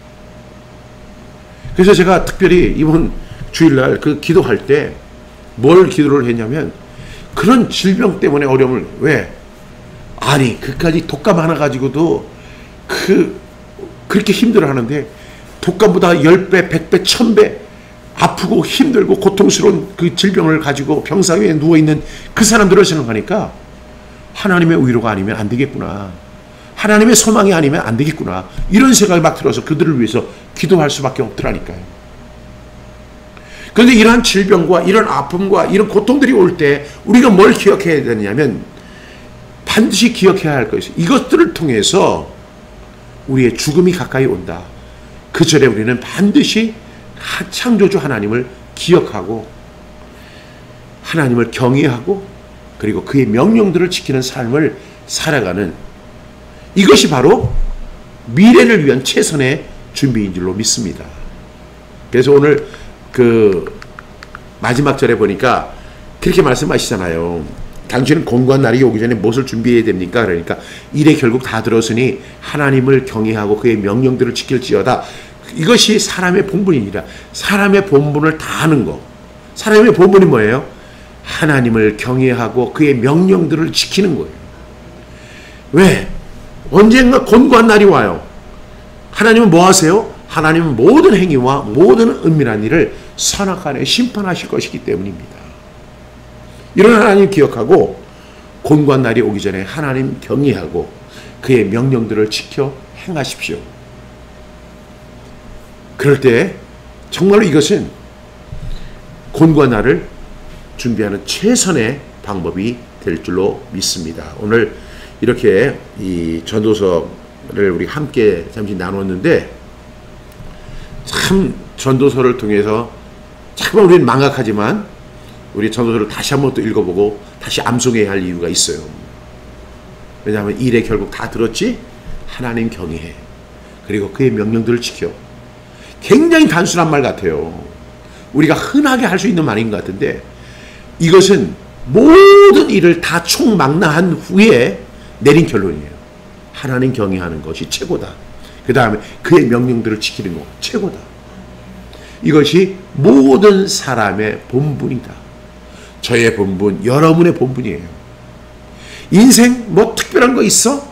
그래서 제가 특별히 이번 주일날 그 기도할 때 뭘 기도를 했냐면 그런 질병 때문에 어려움을 아니 그까지 독감 하나 가지고도 그렇게 힘들어하는데 독감보다 10배, 100배, 1000배 아프고 힘들고 고통스러운 그 질병을 가지고 병상 위에 누워있는 그 사람들을 생각하니까 하나님의 위로가 아니면 안 되겠구나. 하나님의 소망이 아니면 안 되겠구나. 이런 생각이 막 들어서 그들을 위해서 기도할 수밖에 없더라니까요. 그런데 이러한 질병과 이런 아픔과 이런 고통들이 올 때 우리가 뭘 기억해야 되냐면 반드시 기억해야 할 것이 이것들을 통해서 우리의 죽음이 가까이 온다. 그 전에 우리는 반드시 창조주 하나님을 기억하고 하나님을 경외하고 그리고 그의 명령들을 지키는 삶을 살아가는 이것이 바로 미래를 위한 최선의 준비인 줄로 믿습니다. 그래서 오늘 그 마지막 절에 보니까 그렇게 말씀하시잖아요. 당신은 곤고한 날이 오기 전에 무엇을 준비해야 됩니까? 그러니까 일에 결국 다 들었으니 하나님을 경외하고 그의 명령들을 지킬지어다. 이것이 사람의 본분이니라. 사람의 본분을 다 하는 거. 사람의 본분이 뭐예요? 하나님을 경외하고 그의 명령들을 지키는 거예요. 왜? 언젠가 곤고한 날이 와요. 하나님은 뭐 하세요? 하나님은 모든 행위와 모든 은밀한 일을 선악간에 심판하실 것이기 때문입니다. 이런 하나님 기억하고 곤고한 날이 오기 전에 하나님 경외하고 그의 명령들을 지켜 행하십시오. 그럴 때 정말로 이것은 곤고한 날을 준비하는 최선의 방법이 될 줄로 믿습니다. 오늘 이렇게 이 전도서를 우리 함께 잠시 나눴는데 참 전도서를 통해서 정말 우리는 망각하지만 우리 전도서를 다시 한번 또 읽어보고 다시 암송해야 할 이유가 있어요. 왜냐하면 일에 결국 다 들었지? 하나님 경외해. 그리고 그의 명령들을 지켜. 굉장히 단순한 말 같아요. 우리가 흔하게 할 수 있는 말인 것 같은데 이것은 모든 일을 다 총망라한 후에 내린 결론이에요. 하나님 경외하는 것이 최고다. 그 다음에 그의 명령들을 지키는 것 최고다. 이것이 모든 사람의 본분이다. 저의 본분, 여러분의 본분이에요. 인생 뭐 특별한 거 있어?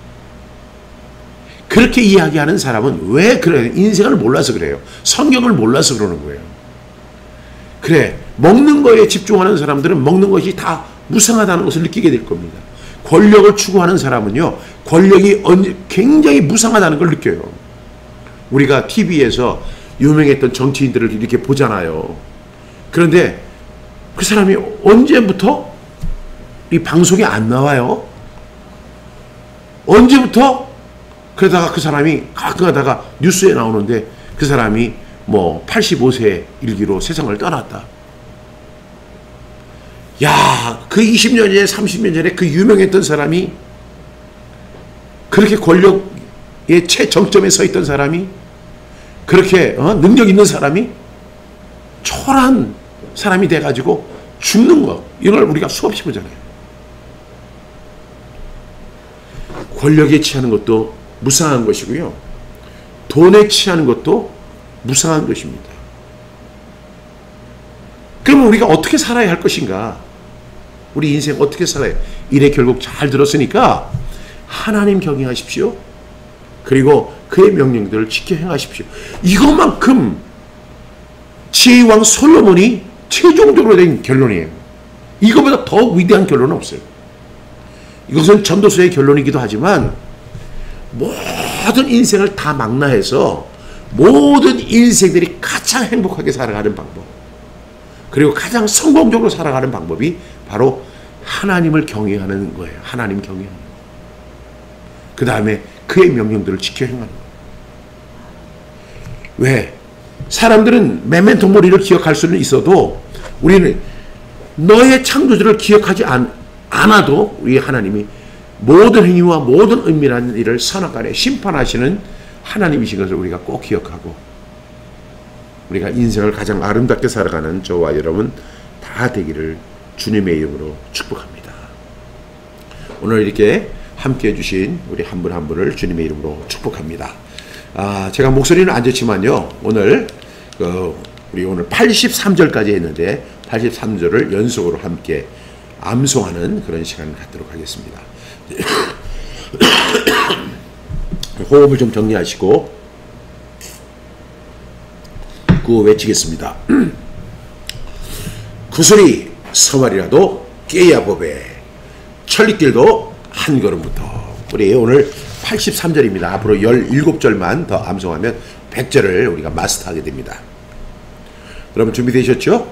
그렇게 이야기하는 사람은 왜 그래요? 인생을 몰라서 그래요. 성경을 몰라서 그러는 거예요. 그래, 먹는 거에 집중하는 사람들은 먹는 것이 다 무상하다는 것을 느끼게 될 겁니다. 권력을 추구하는 사람은요, 권력이 굉장히 무상하다는 걸 느껴요. 우리가 TV에서 유명했던 정치인들을 이렇게 보잖아요. 그런데 그 사람이 언제부터 이 방송에 안 나와요? 언제부터? 그러다가 그 사람이 가끔 가다가 뉴스에 나오는데 그 사람이 뭐 85세 일기로 세상을 떠났다. 야, 그 20년 전에 30년 전에 그 유명했던 사람이 그렇게 권력의 최정점에 서 있던 사람이 그렇게 능력 있는 사람이 초라한 사람이 돼가지고 죽는 거 이걸 우리가 수없이 보잖아요. 권력에 취하는 것도 무상한 것이고요. 돈에 취하는 것도 무상한 것입니다. 그러면 우리가 어떻게 살아야 할 것인가? 우리 인생 어떻게 살아야 해요? 일에 결국 잘 들었으니까 하나님 경외하십시오. 그리고 그의 명령들을 지켜 행하십시오. 이것만큼 지혜의 왕 솔로몬이 최종적으로 된 결론이에요. 이거보다 더 위대한 결론은 없어요. 이것은 전도서의 결론이기도 하지만 모든 인생을 다 망라해서 모든 인생들이 가장 행복하게 살아가는 방법, 그리고 가장 성공적으로 살아가는 방법이 바로 하나님을 경외하는 거예요. 하나님 경외하는 거예요. 그 다음에 그의 명령들을 지켜 행하는 거예요. 왜? 사람들은 메멘토 모리를 기억할 수는 있어도 우리는 너의 창조주를 기억하지 않아도 우리 하나님이 모든 행위와 모든 은밀한 일을 선악간에 심판하시는 하나님이신 것을 우리가 꼭 기억하고 우리가 인생을 가장 아름답게 살아가는 저와 여러분 다 되기를 주님의 이름으로 축복합니다. 오늘 이렇게 함께해 주신 우리 한 분 한 분을 주님의 이름으로 축복합니다. 제가 목소리는 안 좋지만요. 오늘 우리 오늘 83절까지 했는데 83절을 연속으로 함께 암송하는 그런 시간을 갖도록 하겠습니다. 호흡을 좀 정리하시고 구호 외치겠습니다. 구슬이 서말이라도 깨야 보배, 천리길도 한 걸음부터. 우리 오늘 83절입니다. 앞으로 17절만 더 암송하면 100절을 우리가 마스터하게 됩니다. 여러분 준비되셨죠?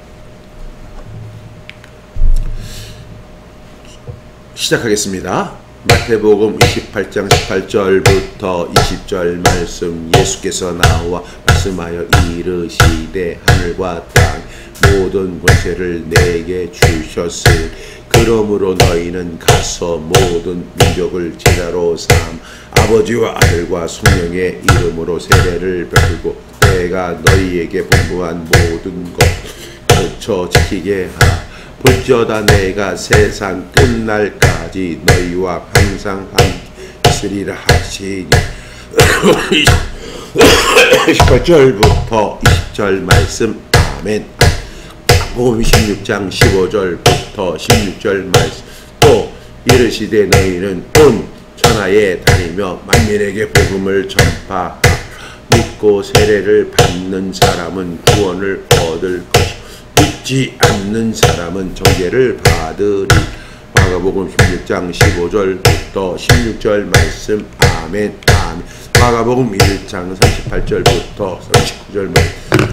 시작하겠습니다. 마태복음 28장 18절부터 20절 말씀. 예수께서 나와 말씀하여 이르시되 하늘과 땅 모든 권세를 내게 주셨으니 그러므로 너희는 가서 모든 민족을 제자로 삼 아버지와 아들과 성령의 이름으로 세례를 베풀고 내가 너희에게 분부한 모든 것 가르쳐 지키게 하라. 볼지어다 내가 세상 끝날까지 너희와 항상 함께 있으리라 하시니 18절부터 20절 말씀. 아멘. 마가복음 16장 15절부터 16절 말씀. 또 이르시되 너희는 온 천하에 다니며 만민에게 복음을 전파하라. 믿고 세례를 받는 사람은 구원을 얻을 것이요 믿지 않는 사람은 정죄를 받으리. 마가복음 16장 15절부터 16절 말씀. 아멘. 아멘. 마가복음 1장 38절부터 39절 말씀.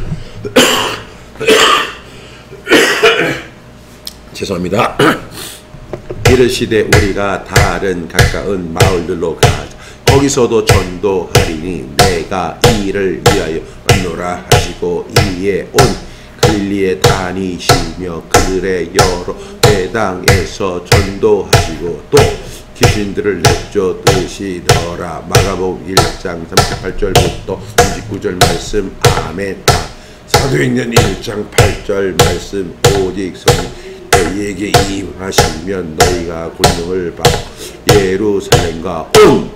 죄송합니다. 이르시되 우리가 다른 가까운 마을들로 가자. 거기서도 전도하리니 내가 이 일을 위하여 왔노라 하시고 이에 온 갈릴리에 다니시며 그들의 여러 회당에서 전도하시고 또 귀신들을 내쫓으시더라. 마가복음 1장 38절부터 39절 말씀. 아멘. 사도행전 1장 8절 말씀. 오직 성령 너희에게 임하시면 너희가 권능을 받고 예루살렘과 온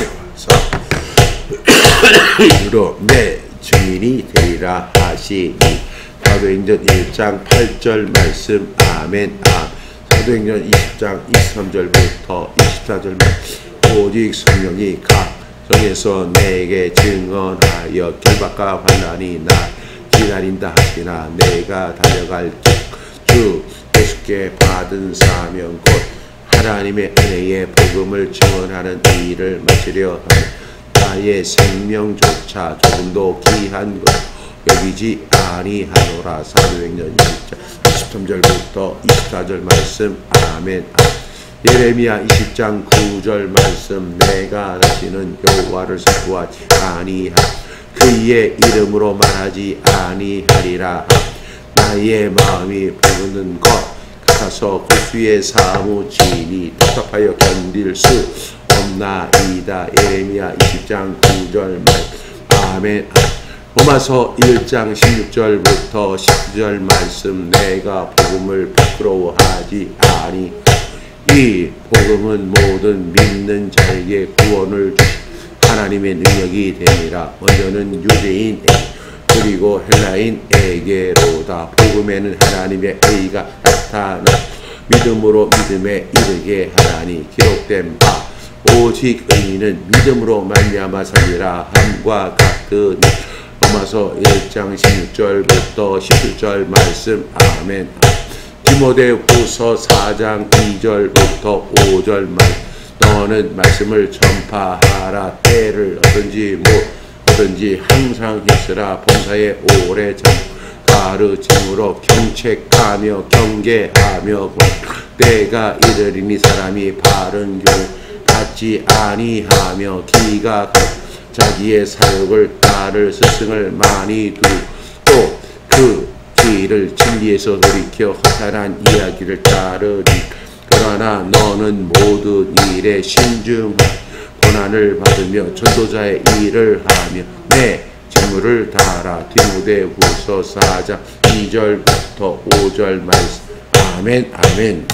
유대와서 내 증인이 되리라 하시니. 사도행전 1장 8절 말씀. 아멘. 사도행전 20장 23절부터 24절 말씀. 오직 성령이 각성에서 내게 증언하여 결박과 환난이 나 기다린다 하시나 내가 달려갈 주 예수께 받은 사명 곧 하나님의 은혜의 복음을 증언하는 이 일을 마치려 하며 나의 생명조차 조금도 귀한 것 여기지 아니하노라. 사도행전 20장 23절부터 24절 말씀. 아멘. 예레미야 20장 9절 말씀. 내가 다시는 여호와를 선포하지 아니하 그의 이름으로 말하지 아니하리라. 나의 마음이 부르는 것 같아서 고수의 사무치니 답답하여 견딜 수 없나이다. 예레미야 20장 9절 말씀. 아멘. 로마서 1장 16절부터 19절 말씀. 내가 복음을 부끄러워하지 아니 이 복음은 모든 믿는 자에게 구원을 주시 하나님의 능력이 되니라. 먼저는 유대인에게 그리고 헬라인에게로다. 복음에는 하나님의 의가 나타나 믿음으로 믿음에 이르게 하나니 기록된 바 오직 의인은 믿음으로 말미암아 살리라 함과 같으니. 로마서 1장 16절부터 17절 말씀. 아멘. 디모데후서 4장 2절부터 5절 말씀. 너는 말씀을 전파하라. 때를 얻든지 뭐든지 항상 힘쓰라. 봉사에 오래 참 가르침으로 경책하며 경계하며 때가 이르리니 사람이 바른 교훈 받지 아니하며 기가 자기의 사욕을 따를 스승을 많이 두고 그 길을 진리에서 돌이켜 허탄한 이야기를 따르리. 그러나 너는 모든 일에 신중하고 고난을 받으며 전도자의 일을 하며 내 직무를 다하라. 디모데후서 4장 2절부터 5절 말씀. 아멘. 아멘.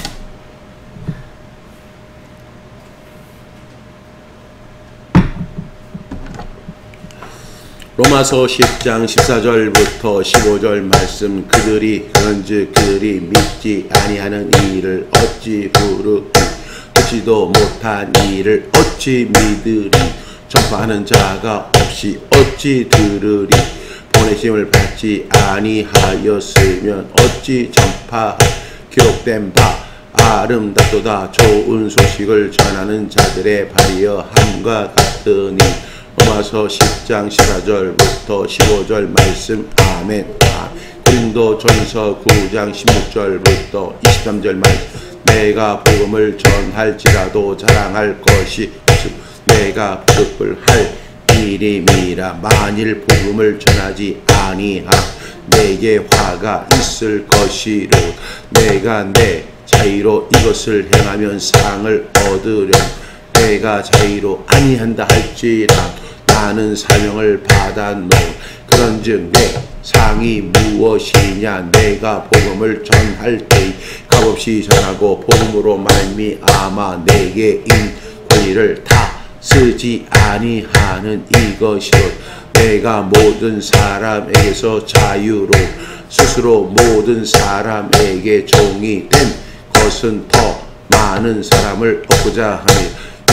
로마서 10장 14절부터 15절 말씀. 그들이 그런즉 그들이 믿지 아니하는 일을 어찌 부르리 듣지도 못한 일을 어찌 믿으리 전파하는 자가 없이 어찌 들으리 보내심을 받지 아니하였으면 어찌 전파하리. 기록된 바 아름답도다 좋은 소식을 전하는 자들의 발이여 함과 같으니. 로마서 10장 14절부터 15절 말씀. 아멘. 고린도전서 9장 16절부터 23절 말씀. 내가 복음을 전할지라도 자랑할 것이 없음 내가 부득불 할 일임이라. 만일 복음을 전하지 아니하 내게 화가 있을 것이로 내가 내 자의로 이것을 행하면 상을 얻으려. 내가 자의로 아니한다 할지라도 나는 사명을 받았노. 그런즉 내 상이 무엇이냐. 내가 복음을 전할 때에 값없이 전하고 복음으로 말미암아 내게 인 권리를 다 쓰지 아니하는 이것이로 내가 모든 사람에게서 자유로 스스로 모든 사람에게 종이 된 것은 더 많은 사람을 얻고자 하니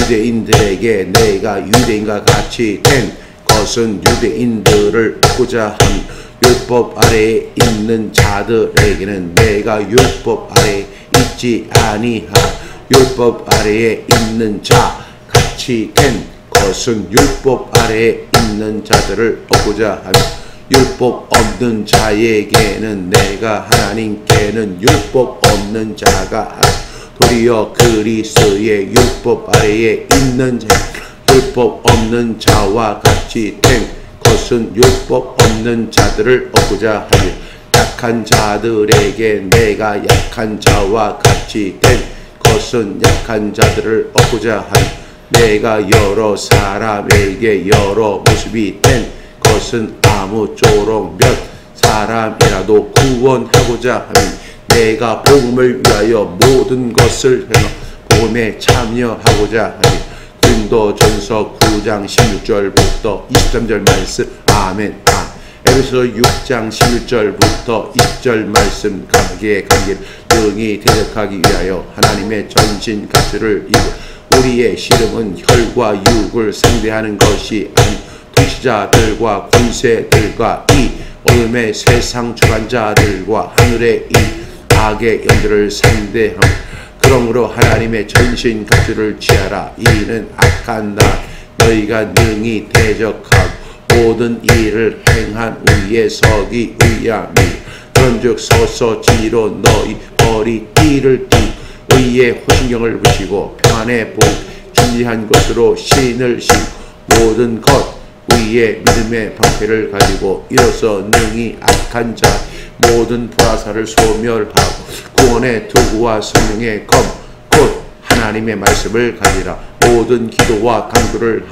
유대인들에게 내가 유대인과 같이 된 것은 유대인들을 얻고자 하니 율법 아래에 있는 자들에게는 내가 율법 아래에 있지 아니하 율법 아래에 있는 자 같이 된 것은 율법 아래에 있는 자들을 얻고자 하며 율법 없는 자에게는 내가 하나님께는 율법 없는 자가 도리어 그리스도의 율법 아래에 있는 자 율법 없는 자와 같이 된 것은 율법 없는 자들을 얻고자 하며 약한 자들에게 내가 약한 자와 같이 된 것은 약한 자들을 얻고자 하며 내가 여러 사람에게 여러 모습이 된 것은 아무쪼록 몇 사람이라도 구원하고자 하며 내가 복음을 위하여 모든 것을 행하 복음에 참여하고자 하니 고린도전서 9장 16절부터 23절 말씀 아멘. 에베소 6장 11절부터 20절 말씀 관계를 능히 대적하기 위하여 하나님의 전신 가치를 입고 우리의 씨름은 혈과 육을 상대하는 것이 아니 통치자들과 권세들과 이 어둠의 세상 주관자들과 하늘의 이 악의 영들을 상대하며 그러므로 하나님의 전신 갑주를 취하라. 이는 악한 날 너희가 능히 대적하고 모든 일을 행한 위에 서기 위함이 그런즉 서서 진리로 너희 머리띠를 띠 의의 호신경을 붙이고 평안의 복 준비한 것으로 신을 신고 모든 것 위에 믿음의 방패를 가지고 이로써 능히 악한 자 모든 불화살을 소멸하고 구원의 도구와 성령의 검 곧 하나님의 말씀을 가지라. 모든 기도와 간구를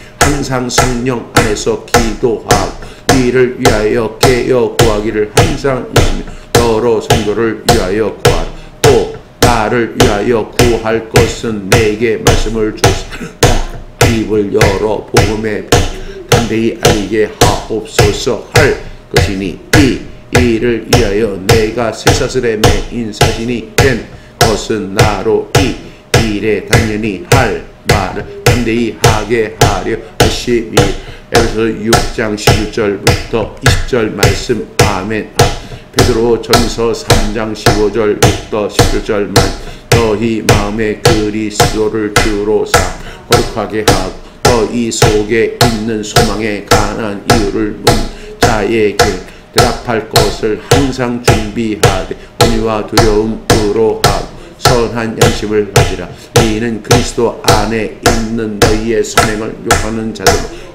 항상 성령 안에서 기도하고 이를 위하여 깨어 구하기를 항상 있으며 여러 성도를 위하여 구하라. 또 나를 위하여 구할 것은 내게 말씀을 주소서. 입을 열어 복음의 담대히 알게 하옵소서 할 것이니 이 일을 위하여 내가 쇠사슬에 매인 사신이 된 것은 나로 이 일에 당연히 할 말을 담대히 하게 하려 하심이 에베소 6장 11절부터 20절 말씀 아멘. 베드로 전서 3장 15절부터 17절 말씀 너희 마음에 그리스도를 주로 삼 거룩하게 하고 너희 속에 있는 소망에 관한 이유를 묻는 자에게 대답할 것을 항상 준비하되 온유와 두려움으로 하고 선한 양심을 가지라. 이는 그리스도 안에 있는 너희의 선행을 욕하는 자들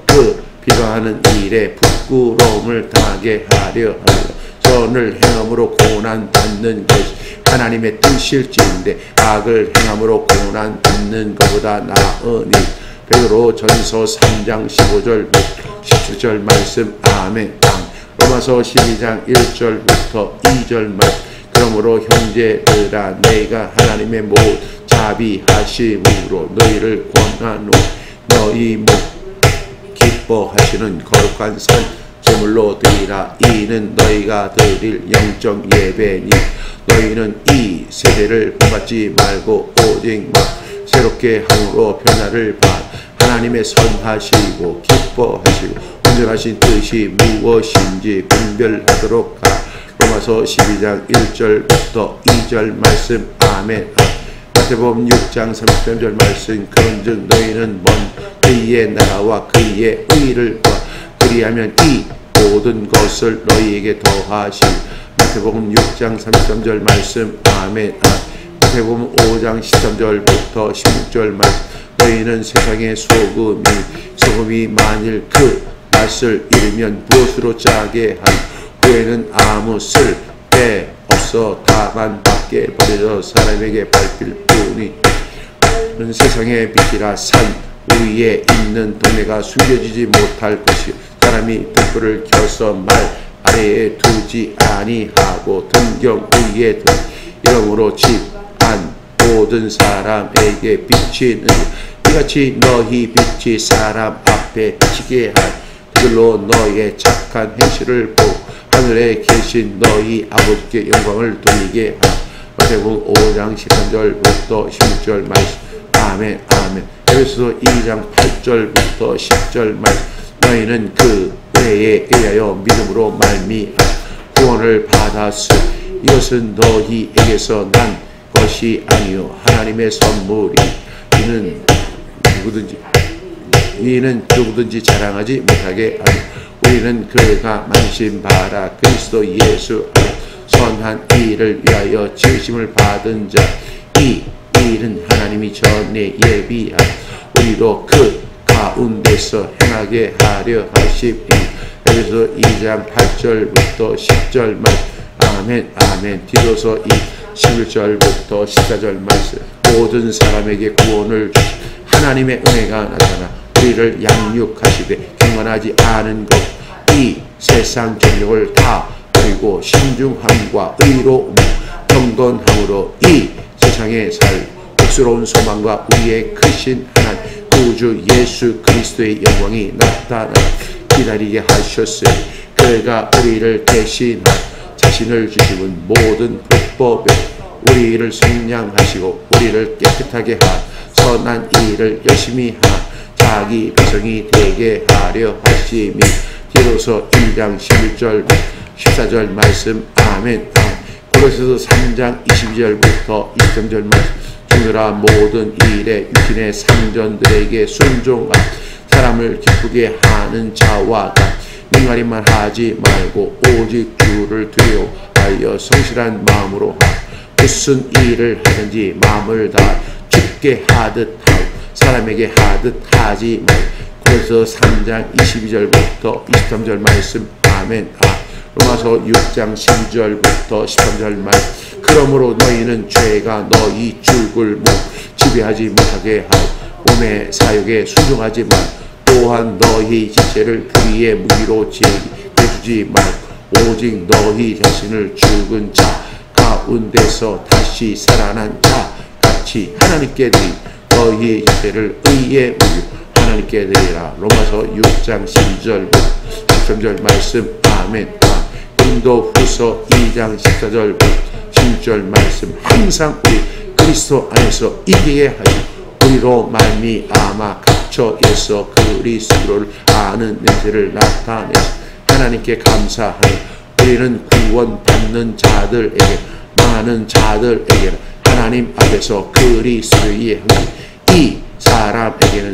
그 비방하는 일에 부끄러움을 당하게 하려 하리라. 선을 행함으로 고난 받는 것이 하나님의 뜻일지인데 악을 행함으로 고난 받는 것보다 나으니 베드로 전서 3장 15절부터 17절 말씀 아멘. 로마서 12장 1절부터 2절 말씀 그러므로 형제들아 내가 하나님의 모든 자비하심으로 너희를 권하노 너희 목 기뻐하시는 거룩한 산 제물로 드리라. 이는 너희가 드릴 영적 예배니 너희는 이 세대를 본받지 말고 오직 새롭게 함으로 변화를 받 하나님의 선하시고 기뻐하시고 온전하신 뜻이 무엇인지 분별하도록 하라. 로마서 12장 1절부터 2절 말씀 아멘. 마태복음 6장 33절 말씀 그런즉 너희는 먼 그의 나라와 그의 의를 구하 그리하면 이 모든 것을 너희에게 더하시리. 마태복음 6장 33절 말씀 아멘. 마태복음 5장 13절부터 16절 말씀 너희는 세상의 소금이 소금이 만일 그 맛을 잃으면 무엇으로 짜게 하니 후에는 아무 쓸데 없어 다만 밖에 버려져 사람에게 밟힐 뿐이 세상의 빛이라. 산 위에 있는 동네가 숨겨지지 못할 것이요 사람이 등불을 켜서 말 아래에 두지 아니하고 등경 위에 두 이러므로 집안 모든 사람에게 비치는 이같이 너희 빛이 사람 앞에 비치게 한 그들로 너의 착한 행실을 보고 하늘에 계신 너희 아버지께 영광을 돌리게 한 마태복음 5장 13절부터 16절 말씀. 아멘 아멘. 에베소서 2장 8절부터 10절 말씀. 너희는 그 은혜에 의하여 믿음으로 말미암아 구원을 받았으 이것은 너희에게서 난 것이 아니요 하나님의 선물이 이는 누구든지 자랑하지 못하게 하며 우리는 그가 만신 바라 그리스도 예수 선한 일을 위하여 지으심을 받은 자 이 일은 하나님이 전에 예비한 우리로 그 가운데서 행하게 하려 하심이. 에베소서 2장 8절부터 10절 말씀. 아멘 아멘. 디도서 2 11절부터 14절 말씀. 모든 사람에게 구원을 주시 하나님의 은혜가 나타나 우리를 양육하시되 경건하지 않은 것 이 세상 정욕을 다 버리고 신중함과 의로움 경건함으로 이 세상에 살 복스러운 소망과 우리의 크신 하나님 구주 예수 그리스도의 영광이 나타나 기다리게 하셨으니 그가 우리를 대신하 자신을 주시는 모든 불법에 우리를 속량하시고 우리를 깨끗하게 하 선한 일을 열심히 하 자기 백성이 되게 하려 하심이. 디도서 1장 11절 14절 말씀. 아멘. 고린도서 3장 22절부터 23절 말씀. 주느라 모든 일에 육신의 상전들에게 순종하 사람을 기쁘게 하는 자와 같 민가리만 하지 말고 오직 주를 두려워하여 성실한 마음으로 하 무슨 일을 하든지 마음을 다 주께 하듯 하고 사람에게 하듯 하지 말고. 그래서 3장 22절부터 23절 말씀. 아멘. 로마서 6장 12절부터 13절 말씀. 그러므로 너희는 죄가 너희 죽을 몸 지배하지 못하게 하고 몸의 사욕에 순종하지 말고 또한 너희 지체를 불의의 무기로 제기해주지 말고 오직 너희 자신을 죽은 자 가운데서 다시 살아난 자 같이 하나님께 드리 너희 지체를 의의 무기로 하나님께 드리라. 로마서 6장 12절부터 13절 말씀. 아멘. 고린도후서 2장 14절부터 16절 말씀. 항상 우리 그리스도 안에서 이기게 하시고 우리로 말미암아 갇혀있어 그리스도를 아는 냄새를 나타내시 하나님께 감사하며 우리는 구원받는 자들에게 많은 자들에게 하나님 앞에서 그리스도의 이 사람에게는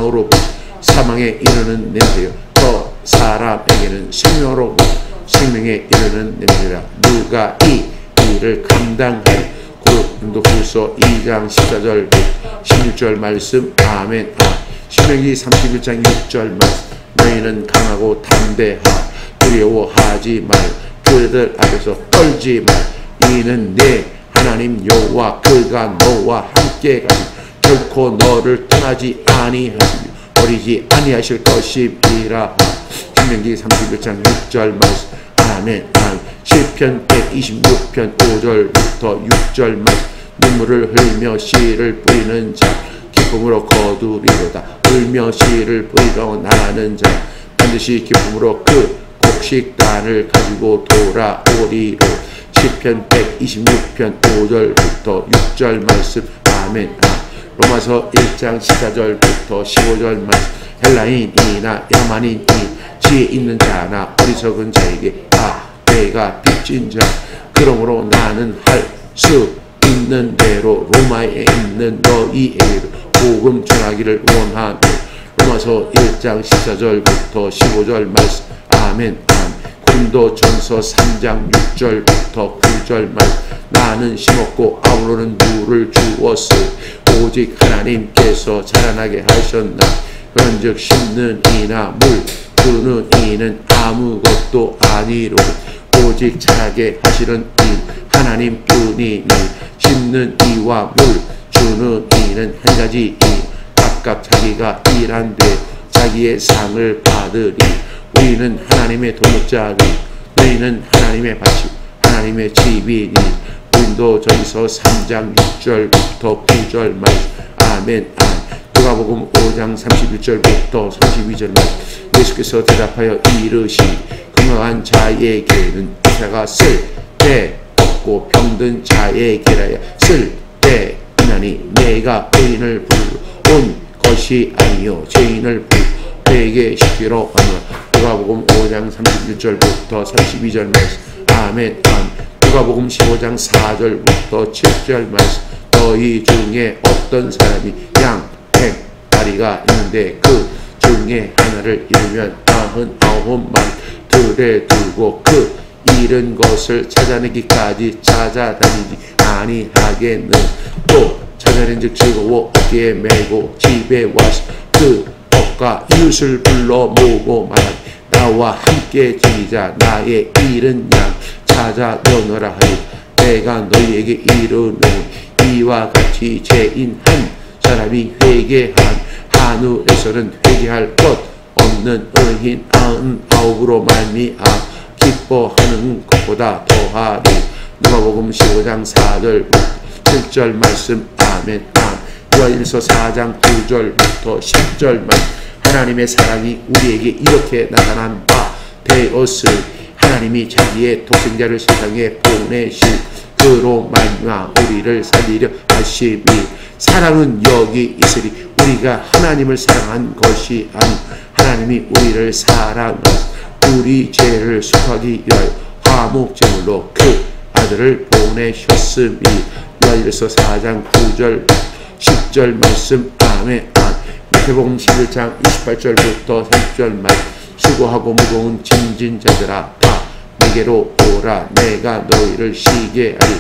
사망에 이르는 냄새요 또 사람에게는 생명으로 생명에 이르는 냄새라. 누가 이 일을 감당하여. 고린도후서 2장 14절 16절 말씀. 아멘. 신명기 31장 6절 말씀. 너희는 강하고 담대하 두려워하지 말 그들 앞에서 떨지 말 이는 내 하나님 여호와 그가 너와 함께 가시 결코 너를 떠나지 아니하시며 버리지 아니하실 것이니라. 신명기 31장 6절 말씀. 아멘. 시편 126편 5절부터 6절 말씀. 눈물을 흘며 씨를 뿌리는 자 기쁨으로 거두리로다. 울며 씨를 뿌리러 나가는 자 반드시 기쁨으로 그 곡식단을 가지고 돌아오리로. 시편 126편 5절부터 6절 말씀. 아멘. 로마서 1장 14절부터 15절 말씀. 헬라인이나 야만인이 지혜 있는 자나 어리석은 자에게 내가 빚진 자 그러므로 나는 할 수 있는 대로 로마에 있는 너희에게로 복음 전하기를 원하노. 로마서 1장 14절부터 15절 말씀. 아멘. 고린도전서 3장 6절부터 9절 말씀. 나는 심었고 아울러는 물을 주었으 오직 하나님께서 자라나게 하셨나. 그런즉 심는 이나 물 주는 이는 아무것도 아니로 오직 자라게 하시는 이 하나님뿐이니 심는 이와 물 주는 이는 한 가지 이 각각 자기가 일한 데 자기의 상을 받으리. 우리는 하나님의 도목자니 너희는 하나님의 밭이고 하나님의 집이니. 우리도 저기서 3장 6절부터 9절 말씀. 아멘. 누가복음 5장 31절부터 32절 말씀. 예수께서 대답하여 이르시니 건강한 자에게는 의사가 쓸데 없고 병든 자에게라야 쓸데이나니 내가 의인을 부르러 것이 아니요 죄인을 회개시키러 왔노라. 누가복음 5장 31절부터 32절 말씀. 아멘. 누가복음 15장 4절부터 7절 말씀. 너희 중에 어떤 사람이 양 100마리가 있는데 그 중에 하나를 잃으면 99마리들에 두고 그 잃은 것을 찾아내기까지 찾아다니지 아니하겠는. 또 찾아낸 즉 즐거워 어깨에 메고 집에 와서 그 법과 이웃을 불러 모으고 말하기 나와 함께 지니자. 나의 잃은 양 찾아 내어놓으라 하니 내가 너희에게 이르노니 이와 같이 죄인 한 사람이 회개한 하늘에서는 회개할 것 없는 의인 99으로 말미암아 기뻐하는 것보다 더하리. 누가복음 15장 4절부터 7절 말씀. 아멘. 요한일서 4장 9절부터 10절 말씀. 하나님의 사랑이 우리에게 이렇게 나타난 바 되었으니 하나님이 자기의 독생자를 세상에 보내신 그로 말미암아 우리를 살리려 하심이. 사랑은 여기 있으리 우리가 하나님을 사랑한 것이 아니 하나님이 우리를 사랑하사 우리 죄를 속하기 위하여 화목제물로 그 아들을 보내셨으니. 요한일서 4장 9절 10절 말씀. 아멘. 마태복음 11장 28절부터 30절 말씀. 수고하고 무거운 짐진 자들아 다 내게로 오라 내가 너희를 쉬게 하리.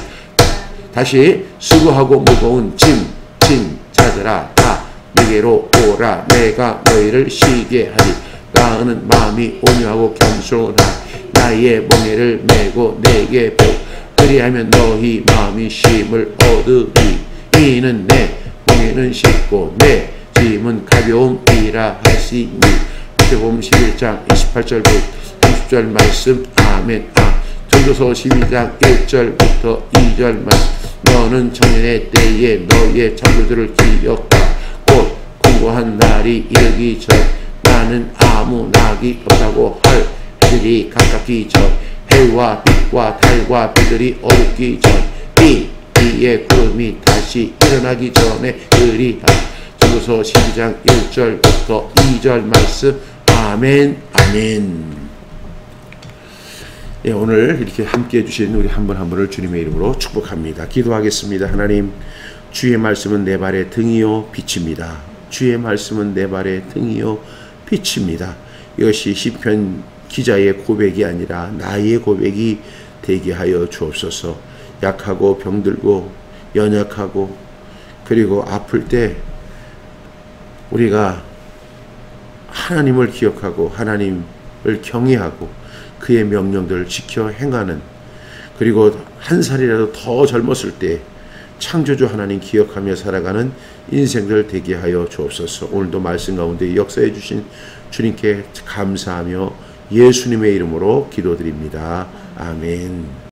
다시 수고하고 무거운 짐진 자들아 다 내게로 오라 내가 너희를 쉬게 하리. 나는 마음이 온유하고 겸손하니 나의 멍에를 메고 내게 배우라. 그리하면 너희 마음이 쉼을 얻으리. 이는 내 멍에는 쉽고 내 짐은 가벼움이라 하시니. 마태복음 11장 28절부터 30절 말씀. 아멘. 전도서 12장 1절부터 2절 말씀. 너는 청년의 때에 너의 장로들을 기억하라. 곧 공고한 날이 이르기 전 나는 아무 낙이 없다고 할 해들이 가깝기 전 해와 빛과 달과 별들이 어둡기 전 이 위에 구름이 다시 일어나기 전에 그리하라. 전도서 12장 1절부터 2절 말씀. 아멘. 아멘. 예, 오늘 이렇게 함께 해주신 우리 한 분 한 분을 주님의 이름으로 축복합니다. 기도하겠습니다. 하나님, 주의 말씀은 내 발의 등이요 빛입니다. 주의 말씀은 내 발의 등이요 빛입니다. 이것이 시편 기자의 고백이 아니라 나의 고백이 되게 하여 주옵소서. 약하고 병들고 연약하고 그리고 아플 때 우리가 하나님을 기억하고 하나님을 경외하고 그의 명령들을 지켜 행하는, 그리고 한 살이라도 더 젊었을 때 창조주 하나님 기억하며 살아가는 인생들 되게 하여 주옵소서. 오늘도 말씀 가운데 역사해 주신 주님께 감사하며 예수님의 이름으로 기도드립니다. 아멘.